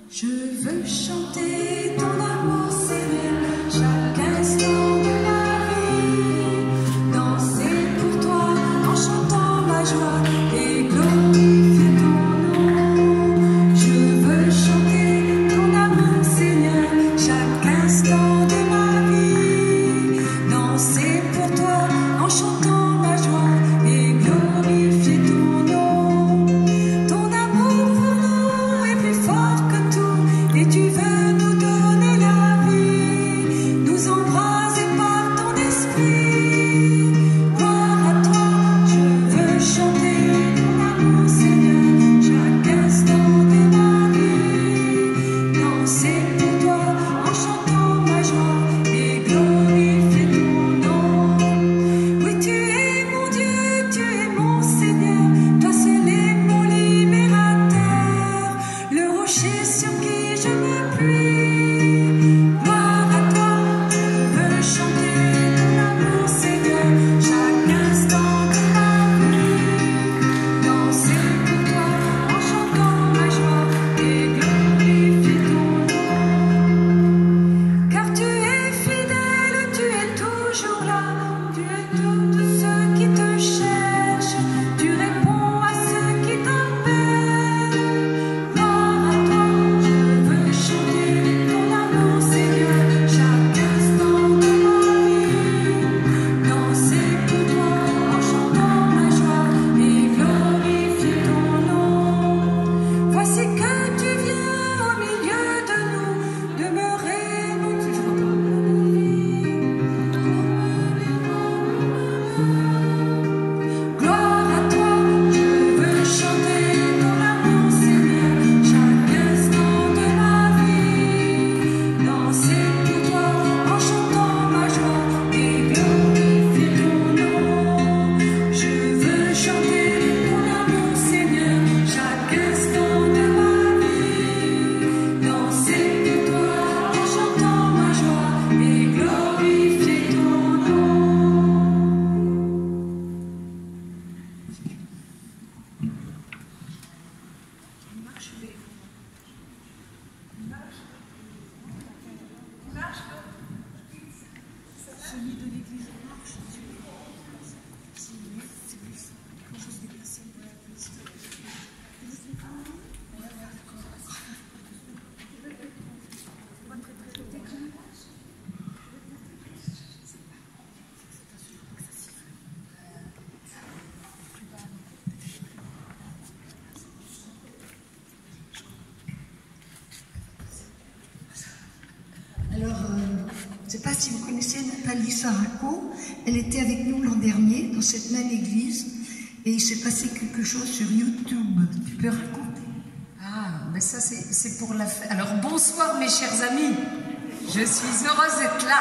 Je veux chanter ton amour, Seigneur, chaque instant de ma vie. Danser pour toi en chantant ma joie et glorifier ton nom. Je veux chanter ton amour, Seigneur, chaque instant de ma vie. Danser pour toi en chantant ma joie et glorifier ton nom. Ton amour pour nous est plus fort que tout, et tu veux nous donner la vie, nous embraser par ton esprit. Gloire à toi, je veux chanter ton amour, Seigneur, chaque instant de ma vie. Danser pour toi en chantant ma joie et glorifier ton nom. Oui, tu es mon Dieu, tu es mon Seigneur, toi seul est mon libérateur, le rocher sur qui je m'appuie. Gloire à toi, je veux chanter ton amour, Seigneur, chaque instant de ma vie. Danser pour toi en chantant ma joie et glorifier ton nom. Car tu es fidèle, tu es toujours là, tu es tout ceux qui te cherchent, tu réponds à ceux qui t'appellent. Gloire à toi, je veux chanter ton amour, Seigneur, chaque instant de ma vie. Danser pour toi en chantant ma joie et glorifier ton nom. Voici que tu viens au milieu de nous, demeurer nous toujours dans nos vies. Gloire à toi, je veux chanter ton amour, Seigneur, chaque instant de ma vie. Danser pour toi en chantant ma joie et glorifier ton nom. Je veux chanter ton amour, Seigneur, chaque instant de ma vie. Danser pour toi en chantant ma joie et glorifier ton nom. Alors, je ne sais pas si vous connaissez Nathalie Saraco. Elle était avec nous l'an dernier dans cette même église et il s'est passé quelque chose sur YouTube. Tu peux raconter? Ah, mais ça c'est pour la fête. Alors bonsoir mes chers amis, je suis heureuse d'être là.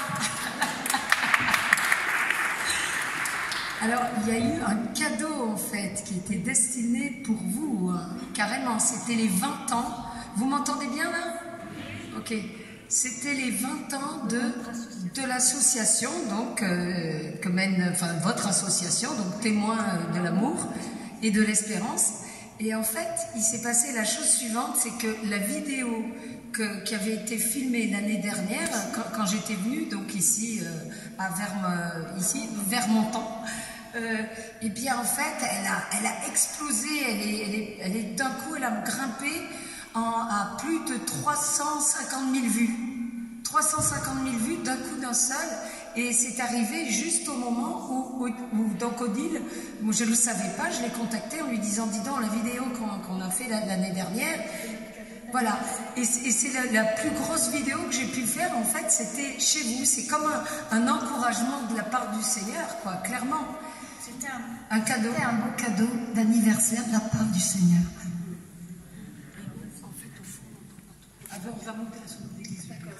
Alors il y a eu un cadeau en fait qui était destiné pour vous, carrément, c'était les 20 ans. Vous m'entendez bien là? Ok. C'était les 20 ans de l'association, donc, que mène, enfin, votre association, donc Témoins de l'amour et de l'espérance. Et en fait, il s'est passé la chose suivante, c'est que la vidéo qui avait été filmée l'année dernière, quand j'étais venue, donc ici, vers Montant, et bien en fait, elle a explosé, elle est d'un coup, elle a grimpé à plus de 350 000 vues. 350 000 vues d'un coup d'un seul, et c'est arrivé juste au moment où donc Odile, moi je ne le savais pas, je l'ai contacté en lui disant, dis donc, la vidéo qu'on a fait l'année dernière, voilà, et c'est la plus grosse vidéo que j'ai pu faire, en fait, c'était chez vous, c'est comme un encouragement de la part du Seigneur, quoi, clairement. C'était un cadeau. C'était un beau cadeau d'anniversaire de la part du Seigneur. On va monter à son église, d'accord.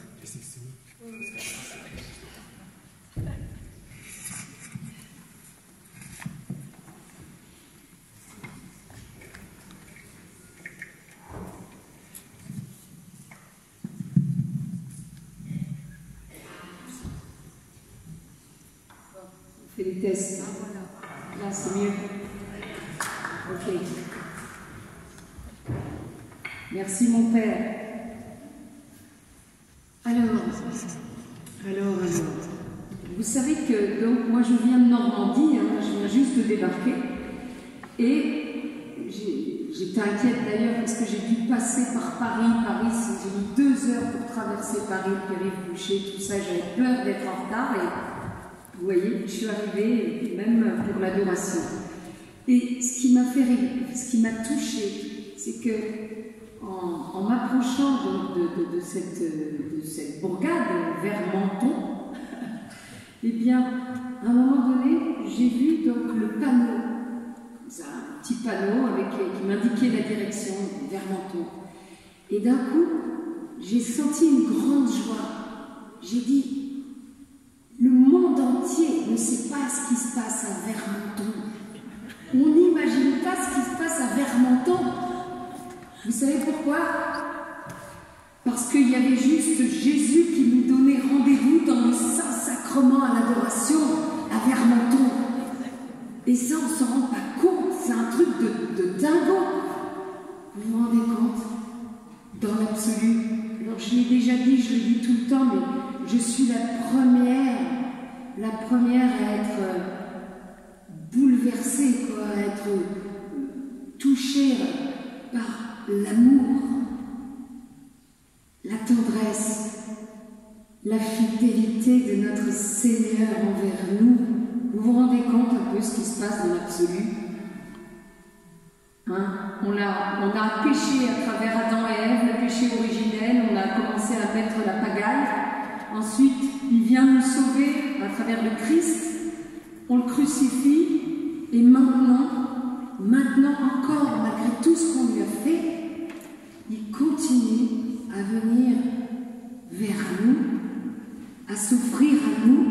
On fait les tests. Là, c'est mieux. Ok. Merci mon Père. Alors, vous savez que donc moi je viens de Normandie, hein, je viens juste de débarquer, et j'étais inquiète d'ailleurs parce que j'ai dû passer par Paris. J'ai mis 2 heures pour traverser Paris, Périph', tout ça, j'avais peur d'être en retard, et vous voyez, je suis arrivée même pour l'adoration. Et ce qui m'a touchée, c'est que en m'approchant de cette bourgade vers Menton, eh bien, à un moment donné, j'ai vu donc le panneau, un petit panneau qui m'indiquait la direction vers Menton. Et d'un coup, j'ai senti une grande joie. J'ai dit, le monde entier ne sait pas ce qui se passe à Vermenton. On n'imagine pas ce qui se passe à Vermenton. Vous savez pourquoi? Parce qu'il y avait juste Jésus qui nous donnait rendez-vous dans le Saint-Sacrement à l'adoration à Vermenton. Et ça, on ne se rend pas compte. C'est un truc de dingo. Vous vous rendez compte? Dans l'absolu. Alors, je l'ai déjà dit, je le dis tout le temps, mais je suis la première à être bouleversée, quoi, à être touchée par l'amour, la tendresse, la fidélité de notre Seigneur envers nous. Vous vous rendez compte un peu ce qui se passe dans l'absolu? Hein? On a péché à travers Adam et Ève, le péché originel, on a commencé à mettre la pagaille. Ensuite, il vient nous sauver à travers le Christ, on le crucifie, et maintenant encore, malgré tout ce qu'on lui a fait, il continue à venir vers nous, à s'offrir à nous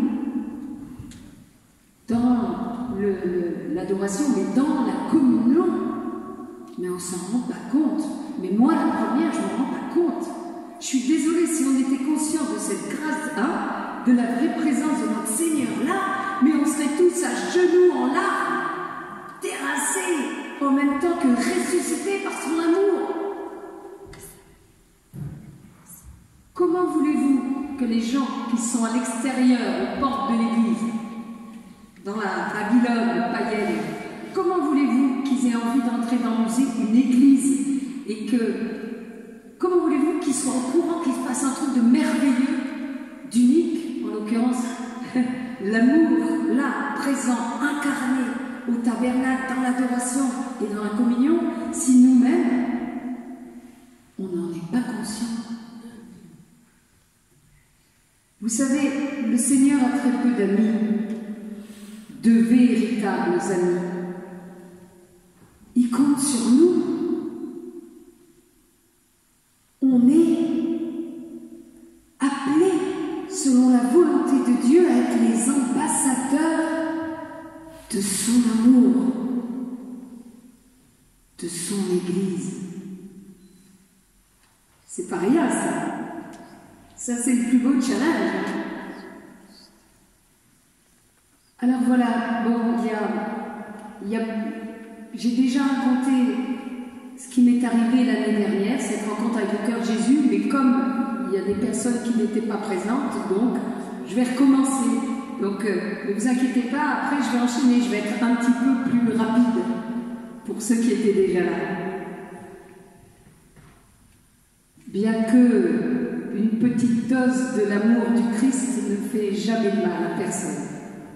dans l'adoration, mais dans la communion. Mais on ne s'en rend pas compte. Mais moi, la première, je ne me rends pas compte. Je suis désolée, si on était conscient de cette grâce, hein, de la vraie présence de notre Seigneur là, mais on serait tous à genoux en larmes, terrassés, en même temps que ressuscités par son amour. Comment voulez-vous que les gens qui sont à l'extérieur, aux portes de l'Église, dans la Babylone païenne, comment voulez-vous qu'ils aient envie d'entrer dans une église et comment voulez-vous qu'ils soient au courant qu'il se passe un truc de merveilleux, d'unique, en l'occurrence, l'amour, là, présent, incarné, au tabernacle, dans l'adoration et dans la communion, si nous-mêmes, on n'en est pas conscient. Vous savez, le Seigneur a très peu d'amis, de véritables amis. Il compte sur nous. On est appelés, selon la volonté de Dieu, à être les ambassadeurs de son amour, de son Église. C'est pas rien, ça. Ça, c'est le plus beau challenge. Alors voilà, bon, j'ai déjà raconté ce qui m'est arrivé l'année dernière, cette rencontre avec le cœur de Jésus, mais comme il y a des personnes qui n'étaient pas présentes, donc je vais recommencer. Donc ne vous inquiétez pas, après je vais enchaîner, je vais être un petit peu plus rapide pour ceux qui étaient déjà là. Bien que une petite dose de l'amour du Christ ne fait jamais de mal à personne.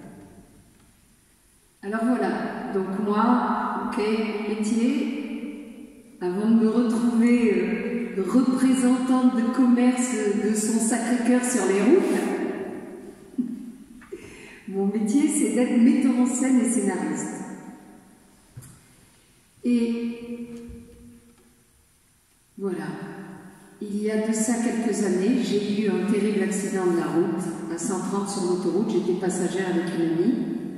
Alors voilà, donc moi, ok, métier, avant de me retrouver représentante de commerce de son Sacré-Cœur sur les routes, mon métier c'est d'être metteur en scène et scénariste. Et voilà. Il y a de ça quelques années, j'ai eu un terrible accident de la route, à 130 sur l'autoroute, j'étais passagère avec une amie,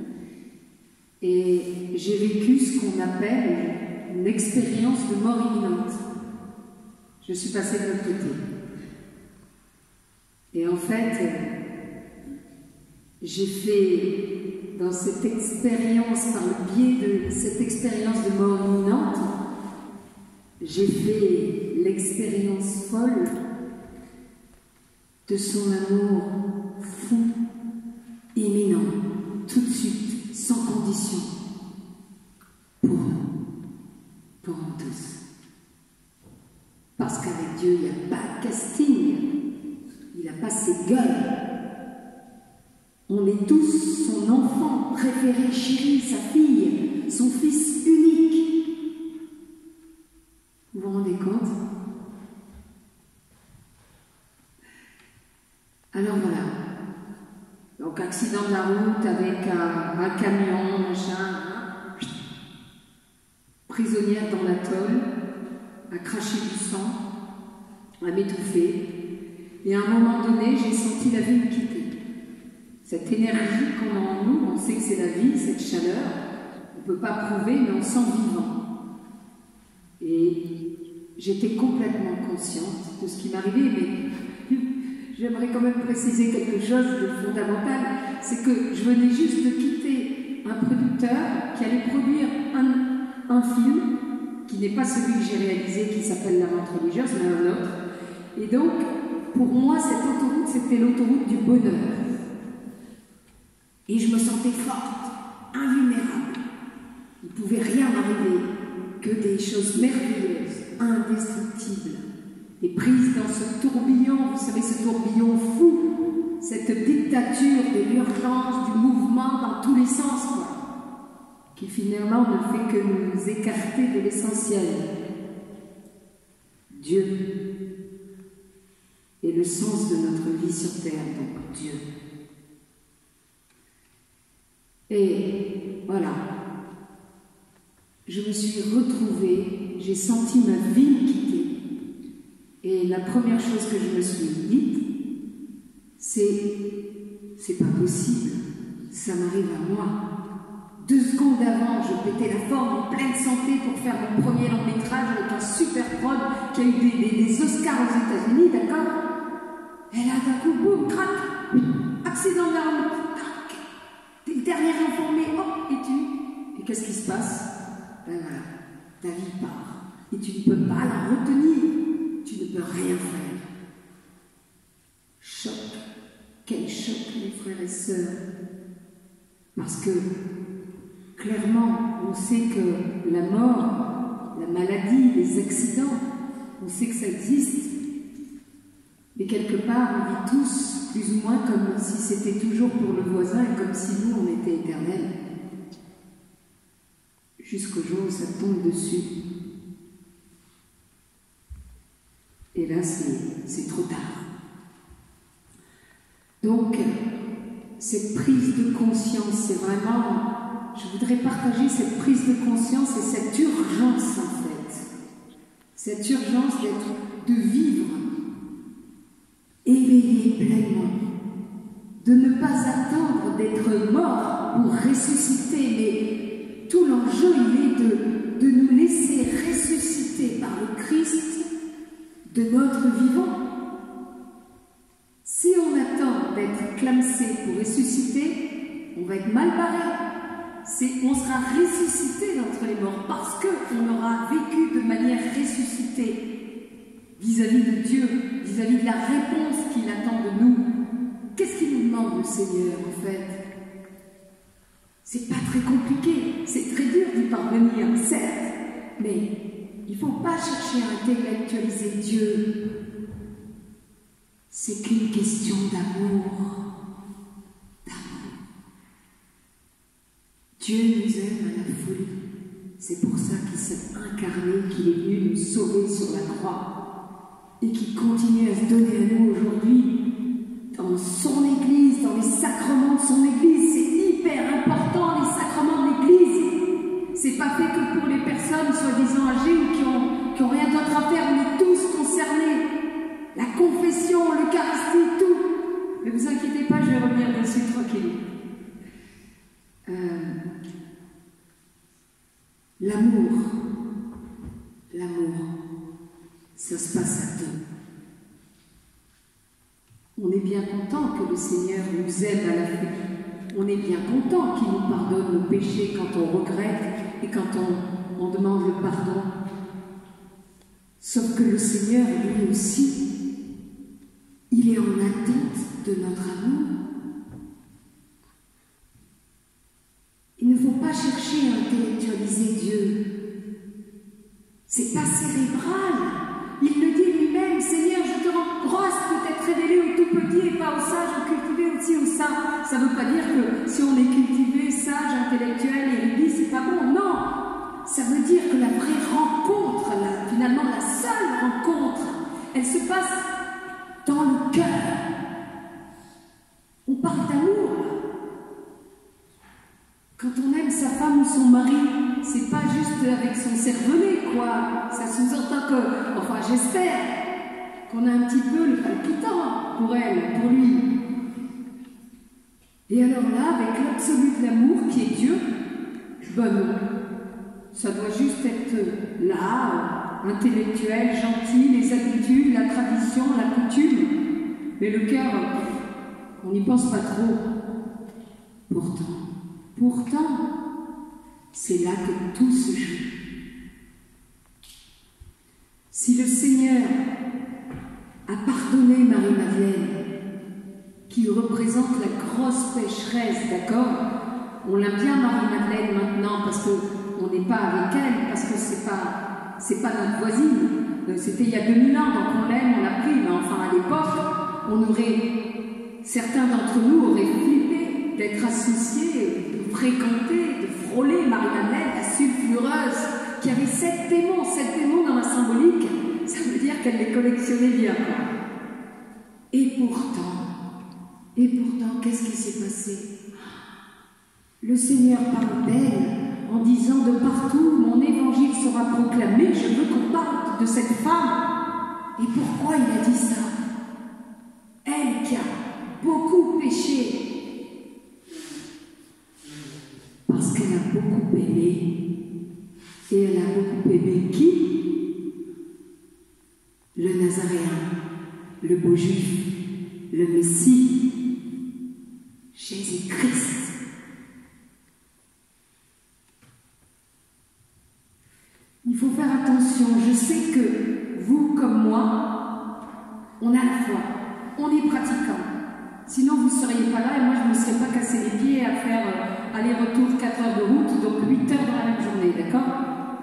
et j'ai vécu ce qu'on appelle une expérience de mort imminente. Je suis passée de l'autre côté. Et en fait, j'ai fait, dans cette expérience, par le biais de cette expérience de mort imminente, j'ai fait l'expérience folle de son amour fou, imminent, tout de suite, sans condition, pour nous tous. Parce qu'avec Dieu, il n'y a pas de casting, il n'a pas ses gueules. On est tous son enfant préféré, chéri, sa fille, son fils unique. Vous vous rendez compte? Alors voilà. Donc accident de la route avec un camion, machin, prisonnière dans l'atoll, à cracher du sang, à m'étouffer. Et à un moment donné, j'ai senti la vie me quitter. Cette énergie qu'on a en nous, on sait que c'est la vie, cette chaleur, on ne peut pas prouver, mais on sent vivant. Et j'étais complètement consciente de ce qui m'arrivait, mais j'aimerais quand même préciser quelque chose de fondamental, c'est que je venais juste de quitter un producteur qui allait produire un film, qui n'est pas celui que j'ai réalisé, qui s'appelle La Menthe religieuse, mais un autre. Et donc, pour moi, cette autoroute, c'était l'autoroute du bonheur. Et je me sentais forte, invulnérable. Il ne pouvait rien m'arriver que des choses merveilleuses, indestructibles. Et prise dans ce tourbillon, vous savez, ce tourbillon fou, cette dictature de l'urgence, du mouvement dans tous les sens, quoi, qui finalement ne fait que nous écarter de l'essentiel. Dieu est le sens de notre vie sur terre, donc Dieu. Et voilà, je me suis retrouvée, j'ai senti ma vie me quitter. Et la première chose que je me suis dite, c'est pas possible, ça m'arrive à moi. 2 secondes avant, je pétais la forme en pleine santé pour faire mon premier long métrage avec un super prod qui a eu des Oscars aux États-Unis, d'accord? Et là, d'un coup, boum, crac, accident de la route, tac, t'es le dernier informé, hop, et qu'est-ce qui se passe? Ben voilà, ta vie part, et tu ne peux pas la retenir, tu ne peux rien faire. Choc, quel choc, mes frères et sœurs, parce que clairement, on sait que la mort, la maladie, les accidents, on sait que ça existe. Mais quelque part, on vit tous, plus ou moins, comme si c'était toujours pour le voisin et comme si nous, on était éternels. Jusqu'au jour où ça tombe dessus. Et là, c'est trop tard. Donc, cette prise de conscience, c'est vraiment... Je voudrais partager cette prise de conscience et cette urgence, en fait. Cette urgence de vivre, éveillé pleinement. De ne pas attendre d'être mort pour ressusciter, mais tout l'enjeu, il est de nous laisser ressusciter par le Christ de notre vivant. Si on attend d'être clamsé pour ressusciter, on va être mal barré. On sera ressuscité d'entre les morts parce qu'on aura vécu de manière ressuscitée vis-à-vis de Dieu, vis-à-vis de la réponse qu'il attend de nous. Qu'est-ce qu'il nous demande, le Seigneur, en fait? C'est pas très compliqué, c'est très dur d'y parvenir, certes, mais il ne faut pas chercher à intellectualiser Dieu. C'est qu'une question d'amour. Dieu nous aime à la folie. C'est pour ça qu'il s'est incarné, qu'il est venu nous sauver sur la croix et qu'il continue à se donner à nous aujourd'hui dans son Église, dans les sacrements de son Église. C'est hyper important, les sacrements de l'Église. C'est pas fait que pour les personnes soi-disant âgées ou qui ont rien d'autre à faire. On est tous concernés. La confession, l'Eucharistie, tout. Mais vous inquiétez pas, je vais revenir dessus tranquille. L'amour, ça se passe à deux. On est bien content que le Seigneur nous aime à la folie. On est bien content qu'il nous pardonne nos péchés quand on regrette et quand on demande le pardon. Sauf que le Seigneur, lui aussi, il est en attente de notre amour. Il ne faut pas chercher à intellectualiser Dieu. C'est pas cérébral. Il le dit lui-même, Seigneur, je te rends grâce de t'être révélé au tout petit et pas au sage, au cultivé aussi au saint. Ça ne veut pas dire que si on est cultivé, sage, intellectuel, érudit, c'est pas bon. Non, ça veut dire que la vraie rencontre, finalement la seule rencontre, elle se passe dans le cœur. On parle d'amour. Quand on aime sa femme ou son mari, c'est pas juste avec son cervelet, quoi. Ça sous-entend que, enfin j'espère, qu'on a un petit peu le palpitant pour elle, pour lui. Et alors là, avec l'absolu de l'amour qui est Dieu, ben non. Ça doit juste être là, intellectuel, gentil, les habitudes, la tradition, la coutume. Mais le cœur, on n'y pense pas trop. Pourtant, c'est là que tout se joue. Si le Seigneur a pardonné Marie-Madeleine, qui représente la grosse pécheresse, d'accord? On l'aime bien Marie-Madeleine maintenant parce qu'on n'est pas avec elle, parce que c'est pas notre voisine. C'était il y a 2000 ans, donc on l'aime, on l'a pris, mais enfin à l'époque, certains d'entre nous auraient flippé d'être associés, de fréquenter, de frôler Marie-Madeleine, la sulfureuse, qui avait 7 démons dans la symbolique. Ça veut dire qu'elle les collectionnait bien. Et pourtant, qu'est-ce qui s'est passé? Le Seigneur parle d'elle en disant de partout, mon évangile sera proclamé, je veux qu'on parle de cette femme. Et pourquoi il a dit ça? Elle qui a beaucoup péché, parce qu'elle a beaucoup aimé. Et elle a beaucoup aimé qui? Le Nazaréen, le beau juif, le Messie, Jésus-Christ. Il faut faire attention. Je sais que vous, comme moi, on a la foi, on est pratiquant. Sinon, vous ne seriez pas là et moi, je ne me serais pas cassé les pieds à faire aller-retour 4 heures de route, donc 8 heures dans la même journée, d'accord?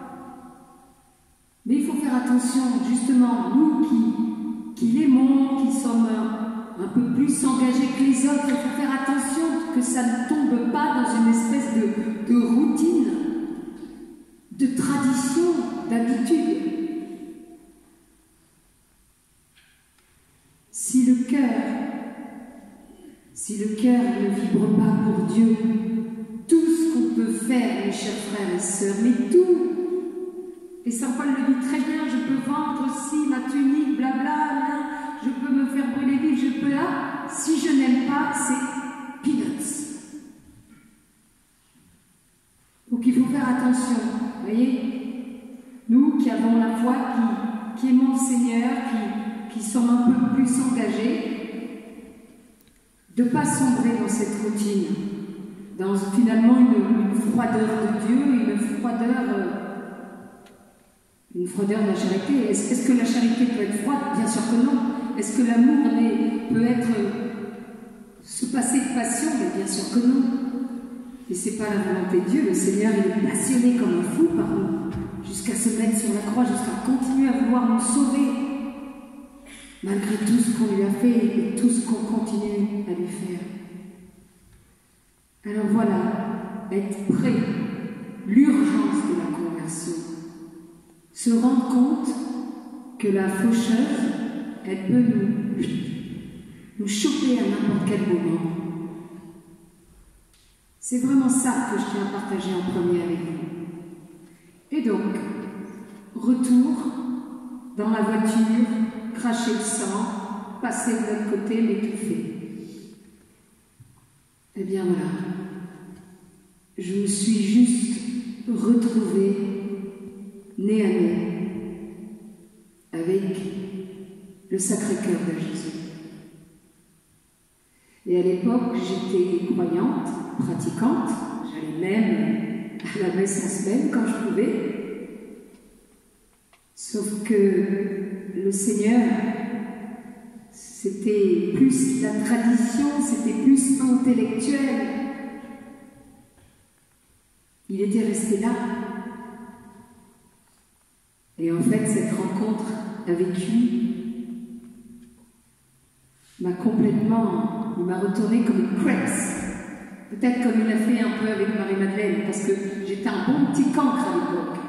Mais il faut faire attention, justement, nous qui l'aimons, qui sommes un peu plus engagés que les autres, il faut faire attention que ça ne tombe pas dans une espèce de routine, de tradition, d'habitude. Si le cœur ne vibre pas pour Dieu, tout ce qu'on peut faire, mes chers frères et sœurs, mais tout, et Saint Paul le dit très bien, je peux vendre aussi ma tunique, blabla, là, je peux me faire brûler vif, je peux là, si je n'aime pas, c'est peanuts. Donc il faut faire attention, vous voyez, nous qui avons la foi, qui aimons le Seigneur, qui sommes un peu plus engagés, de ne pas sombrer dans cette routine, dans finalement une froideur de Dieu, une froideur de la charité. Est-ce que la charité peut être froide? Bien sûr que non. Est-ce que l'amour peut se passer de passion? Mais bien sûr que non. Et ce n'est pas la volonté de Dieu. Le Seigneur, il est passionné comme un fou par nous, jusqu'à se mettre sur la croix, jusqu'à continuer à vouloir nous sauver, malgré tout ce qu'on lui a fait et tout ce qu'on continue à lui faire. Alors voilà, être prêt, l'urgence de la conversion. Se rendre compte que la faucheuse, elle peut nous choper à n'importe quel moment. C'est vraiment ça que je tiens à partager en premier avec vous. Et donc, retour dans la voiture, cracher le sang, passer de l'autre côté, m'étouffer. Eh bien voilà, je me suis juste retrouvée nez à nez avec le Sacré-Cœur de Jésus. Et à l'époque, j'étais croyante, pratiquante, j'allais même à la messe en semaine quand je pouvais. Sauf que le Seigneur, c'était plus la tradition, c'était plus intellectuel. Il était resté là. Et en fait, cette rencontre avec lui m'a complètement, il m'a retourné comme une crêpe. Peut-être comme il a fait un peu avec Marie-Madeleine, parce que j'étais un bon petit cancre à l'époque.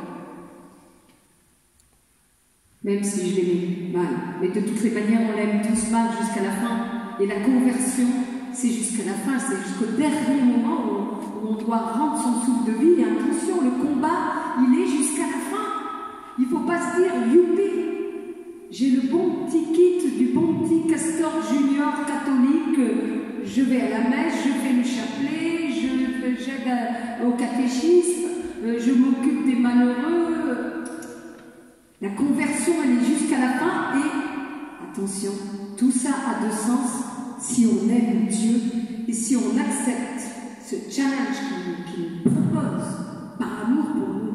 Même si je l'aimais mal. Mais de toutes les manières, on l'aime tous mal jusqu'à la fin. Et la conversion, c'est jusqu'à la fin, c'est jusqu'au dernier moment où on doit rendre son souffle de vie. Et attention, le combat, il est jusqu'à la fin. Il ne faut pas se dire, youpi, j'ai le bon petit kit du bon petit Castor Junior catholique, je vais à la messe, je fais le chapelet, j'aide au catéchisme, je m'occupe des malheureux. La conversion, elle est jusqu'à la fin et, attention, tout ça a de sens si on aime Dieu et si on accepte ce challenge qu'il nous propose par amour pour nous.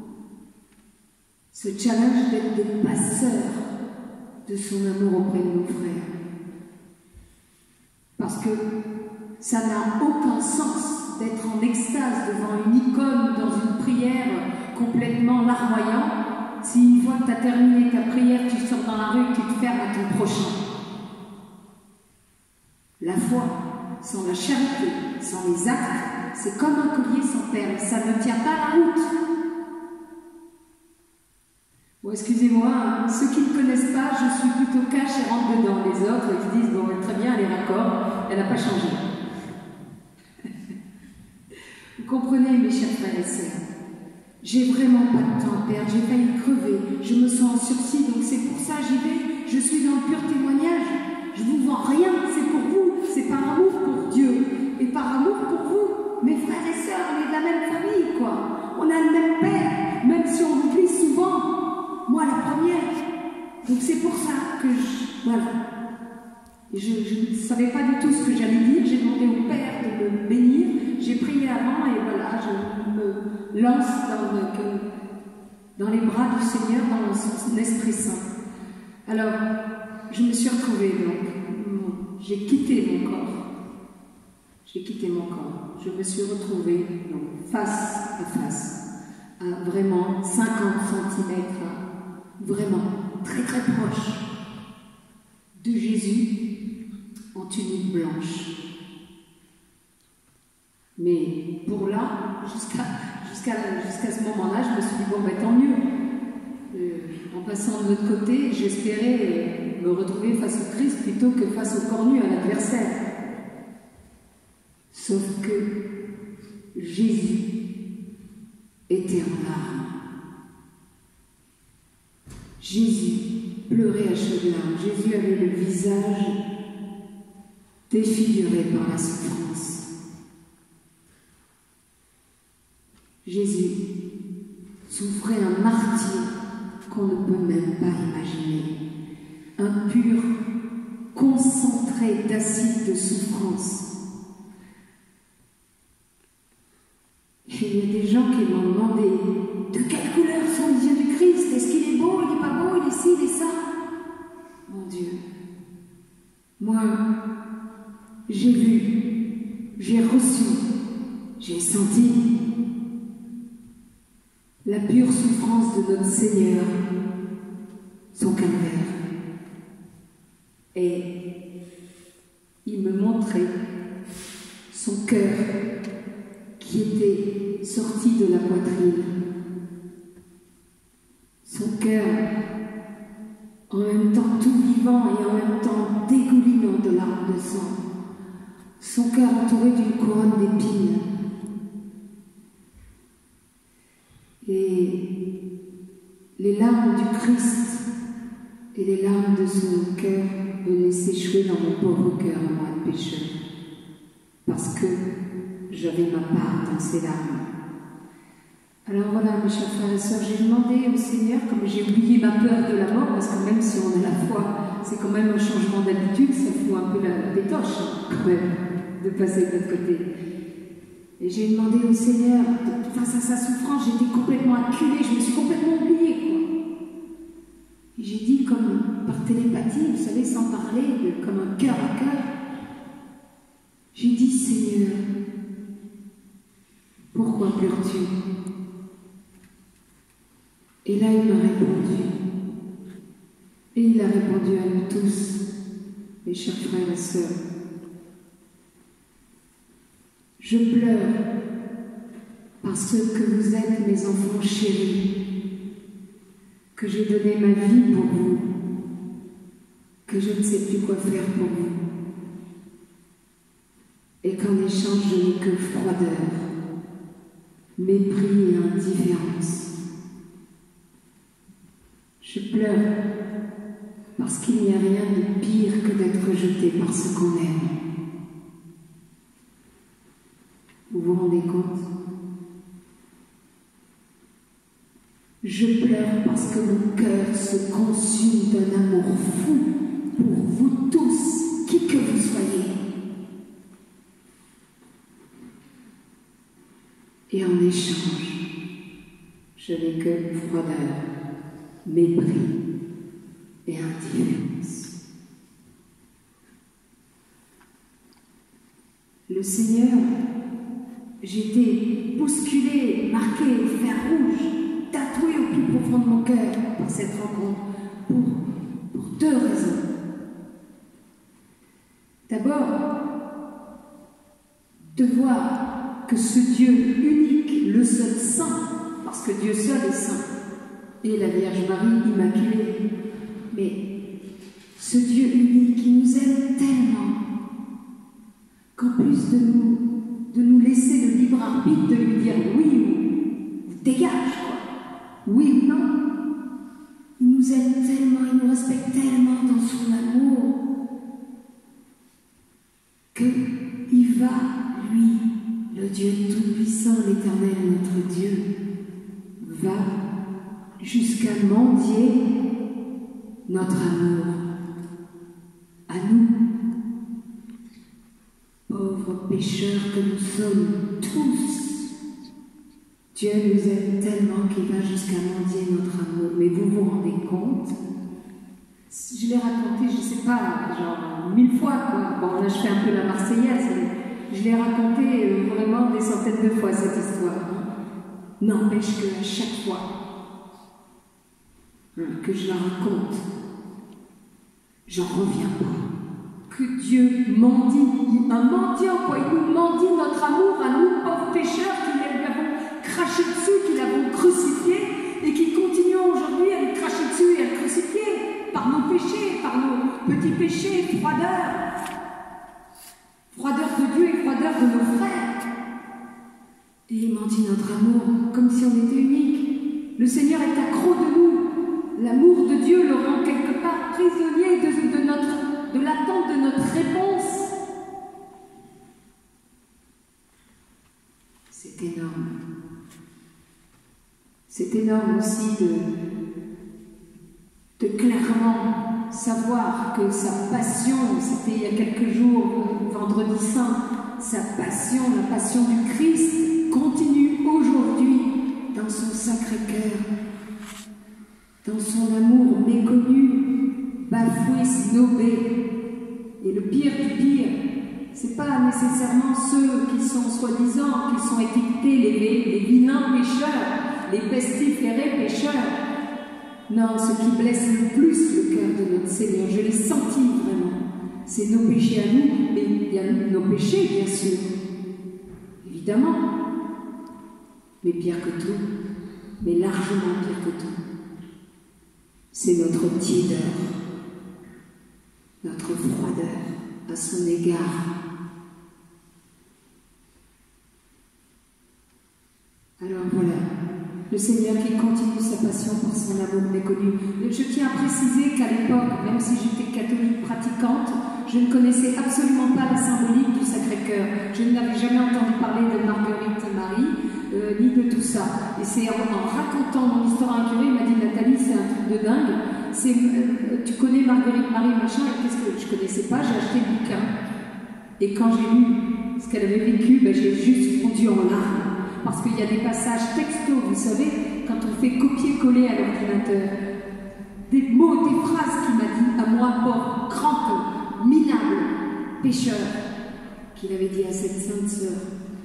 Ce challenge d'être des passeurs de son amour auprès de nos frères. Parce que ça n'a aucun sens d'être en extase devant une icône dans une prière complètement larmoyante si une fois que tu as terminé ta prière, tu sors dans la rue et tu te fermes à ton prochain. La foi, sans la charité, sans les actes, c'est comme un collier sans perles, ça ne tient pas la route. Bon, excusez-moi, ceux qui ne connaissent pas, je suis plutôt cash et rentre dedans. Les autres, ils se disent, bon, très bien, elle est raccord, elle n'a pas changé. Vous comprenez, mes chers frères et sœurs, j'ai vraiment pas de temps à perdre, j'ai failli crever, je me sens en sursis, donc c'est pour ça j'y vais, je suis dans le pur témoignage, je vous vends rien, c'est pour vous, c'est par amour pour Dieu, et par amour pour vous, mes frères et sœurs, on est de la même famille, quoi, on a le même père, même si on oublie souvent, moi la première, donc c'est pour ça que voilà, et je ne savais pas du tout ce que j'allais dire, j'ai demandé au Père de me bénir, j'ai prié avant et voilà, je me lance dans les bras du Seigneur, dans son Esprit Saint. Alors, je me suis retrouvée donc, j'ai quitté mon corps. J'ai quitté mon corps. Je me suis retrouvée donc, face à face, à vraiment 50 cm, vraiment très très proche de Jésus en tunique blanche. Mais pour là, jusqu'à ce moment-là, je me suis dit, bon, ben tant mieux. En passant de l'autre côté, j'espérais me retrouver face au Christ plutôt que face au cornu à l'adversaire. Sauf que Jésus était en larmes. Jésus pleurait à chaudes larmes. Jésus avait le visage défiguré par la souffrance. Jésus souffrait un martyre qu'on ne peut même pas imaginer, un pur concentré d'acide de souffrance. Et il y a des gens qui m'ont demandé de quelle couleur sont les yeux du Christ, est-ce qu'il est beau, il n'est pas beau, il est ci, il est ça. Mon Dieu, moi, j'ai vu, j'ai reçu, j'ai senti la pure souffrance de notre Seigneur, son calvaire. Et il me montrait son cœur qui était sorti de la poitrine. Son cœur, en même temps tout vivant et en même temps dégoulinant de larmes de sang. Son cœur entouré d'une couronne d'épines. Et les larmes du Christ et les larmes de son cœur venaient s'échouer dans mon pauvre cœur à moi de pécheur, parce que j'avais ma part dans ces larmes. Alors voilà, mes chers frères et sœurs, j'ai demandé au Seigneur, comme j'ai oublié ma peur de la mort, parce que même si on a la foi, c'est quand même un changement d'habitude, ça fout un peu la pétoche, quand même, de passer de l'autre côté. Et j'ai demandé au Seigneur, face à sa souffrance, j'étais complètement acculée, je me suis complètement oubliée, quoi. vous savez, sans parler, comme un cœur à cœur. J'ai dit, Seigneur, pourquoi pleures-tu? Et là, il m'a répondu. Et il a répondu à nous tous, mes chers frères et sœurs. Je pleure parce que vous êtes mes enfants chéris, que j'ai donné ma vie pour vous, que je ne sais plus quoi faire pour vous, et qu'en échange je n'ai que froideur, mépris et indifférence. Je pleure parce qu'il n'y a rien de pire que d'être rejeté par ce qu'on aime. Vous vous rendez compte? Je pleure parce que mon cœur se consume d'un amour fou pour vous tous, qui que vous soyez. Et en échange, je n'ai que froideur, mépris et indifférence. Le Seigneur, j'étais bousculée, marquée, fer rouge, tatouée au plus profond de mon cœur par cette rencontre, pour deux raisons. D'abord, de voir que ce Dieu unique, le seul saint, parce que Dieu seul est saint, et la Vierge Marie immaculée, mais ce Dieu unique qui nous aime tellement, qu'en plus de nous laisser le libre arbitre de lui dire oui ou dégage, quoi, oui ou non, il nous aime tellement, il nous respecte tellement dans son amour, qu'il va, lui, le Dieu tout-puissant, l'Éternel, notre Dieu, va jusqu'à mendier notre amour à nous, pauvres pécheurs que nous sommes tous. Dieu nous aime tellement qu'il va jusqu'à mendier notre amour. Mais vous vous rendez compte? Je l'ai raconté, je ne sais pas, genre 1000 fois, quoi. Bon, là je fais un peu la Marseillaise, mais je l'ai raconté vraiment des centaines de fois, cette histoire. N'empêche qu'à chaque fois que je la raconte, j'en reviens pas. Que Dieu mendie, un mendiant, quoi, il nous mendie notre amour à nous, pauvres pécheurs, qui l'avons craché dessus, qui l'avons crucifié, et qui continuons aujourd'hui à le cracher dessus et à le crucifier, par nos péchés, par nos petits péchés, froideur de Dieu et froideur de nos frères. Et il mendie notre amour comme si on était unique. Le Seigneur est accro de nous. L'amour de Dieu le rend quelque part prisonnier de l'attente de notre réponse. C'est énorme. C'est énorme aussi de clairement savoir que sa passion, c'était il y a quelques jours, vendredi saint, sa passion, la passion du Christ, continue aujourd'hui dans son Sacré-Cœur, dans son amour méconnu, bafoué, snobé. Et le pire du pire, c'est pas nécessairement ceux qui sont soi-disant, qui sont étiquetés les vilains pécheurs, les pestiférés pécheurs. Non, ce qui blesse le plus le cœur de notre Seigneur, je l'ai senti vraiment, c'est nos péchés à nous, mais il y a nos péchés, bien sûr, évidemment, mais pire que tout, mais largement pire que tout, c'est notre tiédeur, notre froideur à son égard. Alors voilà, le Seigneur qui continue sa passion par son amour méconnu. Je tiens à préciser qu'à l'époque, même si j'étais catholique pratiquante, je ne connaissais absolument pas la symbolique du Sacré-Cœur. Je n'avais jamais entendu parler de Marguerite Marie, ni de tout ça. Et c'est en racontant mon histoire à un curé, il m'a dit « Nathalie, c'est un truc de dingue. Tu connais Marguerite Marie, machin ?» Et qu'est-ce que je ne connaissais pas? J'ai acheté le bouquin. Et quand j'ai lu ce qu'elle avait vécu, j'ai juste fondu en larmes. Parce qu'il y a des passages textos, vous savez, quand on fait copier-coller à l'ordinateur, des mots, des phrases qu'il m'a dit, à moi, pauvre, crampeux, minable, pécheur, qu'il avait dit à cette sainte sœur.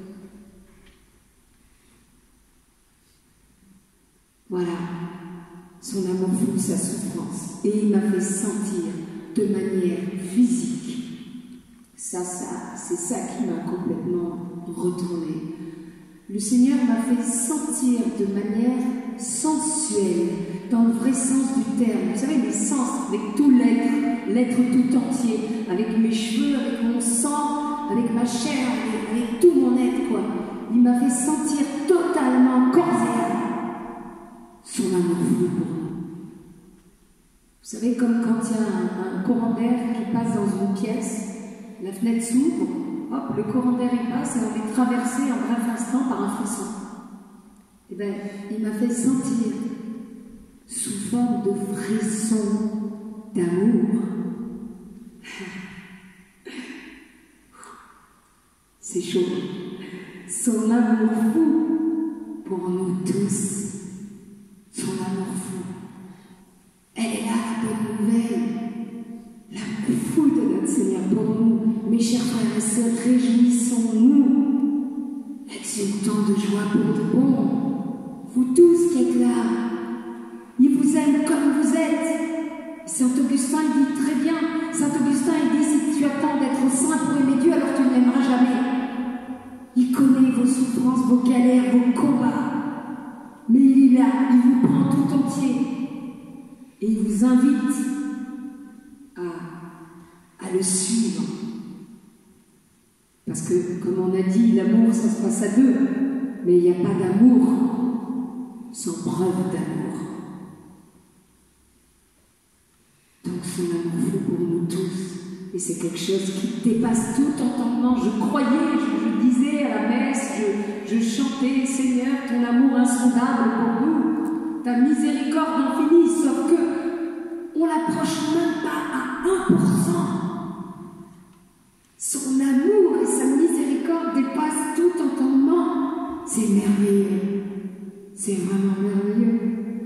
Voilà, son amour fou, sa souffrance, et il m'a fait sentir de manière physique. C'est ça qui m'a complètement retourné. Le Seigneur m'a fait sentir de manière sensuelle, dans le vrai sens du terme. Vous savez, les sens, avec tout l'être tout entier, avec mes cheveux, avec mon sang, avec ma chair, avec tout mon être, quoi. Il m'a fait sentir totalement corps et âme son amour fou pour nous. Vous savez, comme quand il y a un courant d'air qui passe dans une pièce, la fenêtre s'ouvre, hop, le courant d'air il passe et on est traversé en bref instant par un frisson. Eh bien, il m'a fait sentir, sous forme de frisson d'amour. C'est chaud. Son amour fou pour nous tous. Son amour fou. Elle est là, la bonne nouvelle. L'amour fou de notre Seigneur pour nous. Mes chers frères et sœurs, réjouissons-nous. Exultons de joie pour de bon. Vous tous qui êtes là, il vous aime comme vous êtes. Saint Augustin il dit très bien, Saint Augustin il dit si tu attends d'être saint pour aimer Dieu, alors tu ne l'aimeras jamais. Il connaît vos souffrances, vos galères, vos combats. Mais il est là, il vous prend tout entier. Et il vous invite à le suivre. Parce que, comme on a dit, l'amour, ça se passe à deux. Mais il n'y a pas d'amour sans preuve d'amour. Donc son amour fou pour nous tous. Et c'est quelque chose qui dépasse tout entendement. Je croyais, je disais à la messe, je chantais, Seigneur, ton amour insondable pour nous, ta miséricorde infinie, sauf que on l'approche même pas à 1%. Son amour et sa miséricorde dépassent tout entendement. C'est merveilleux. C'est vraiment merveilleux.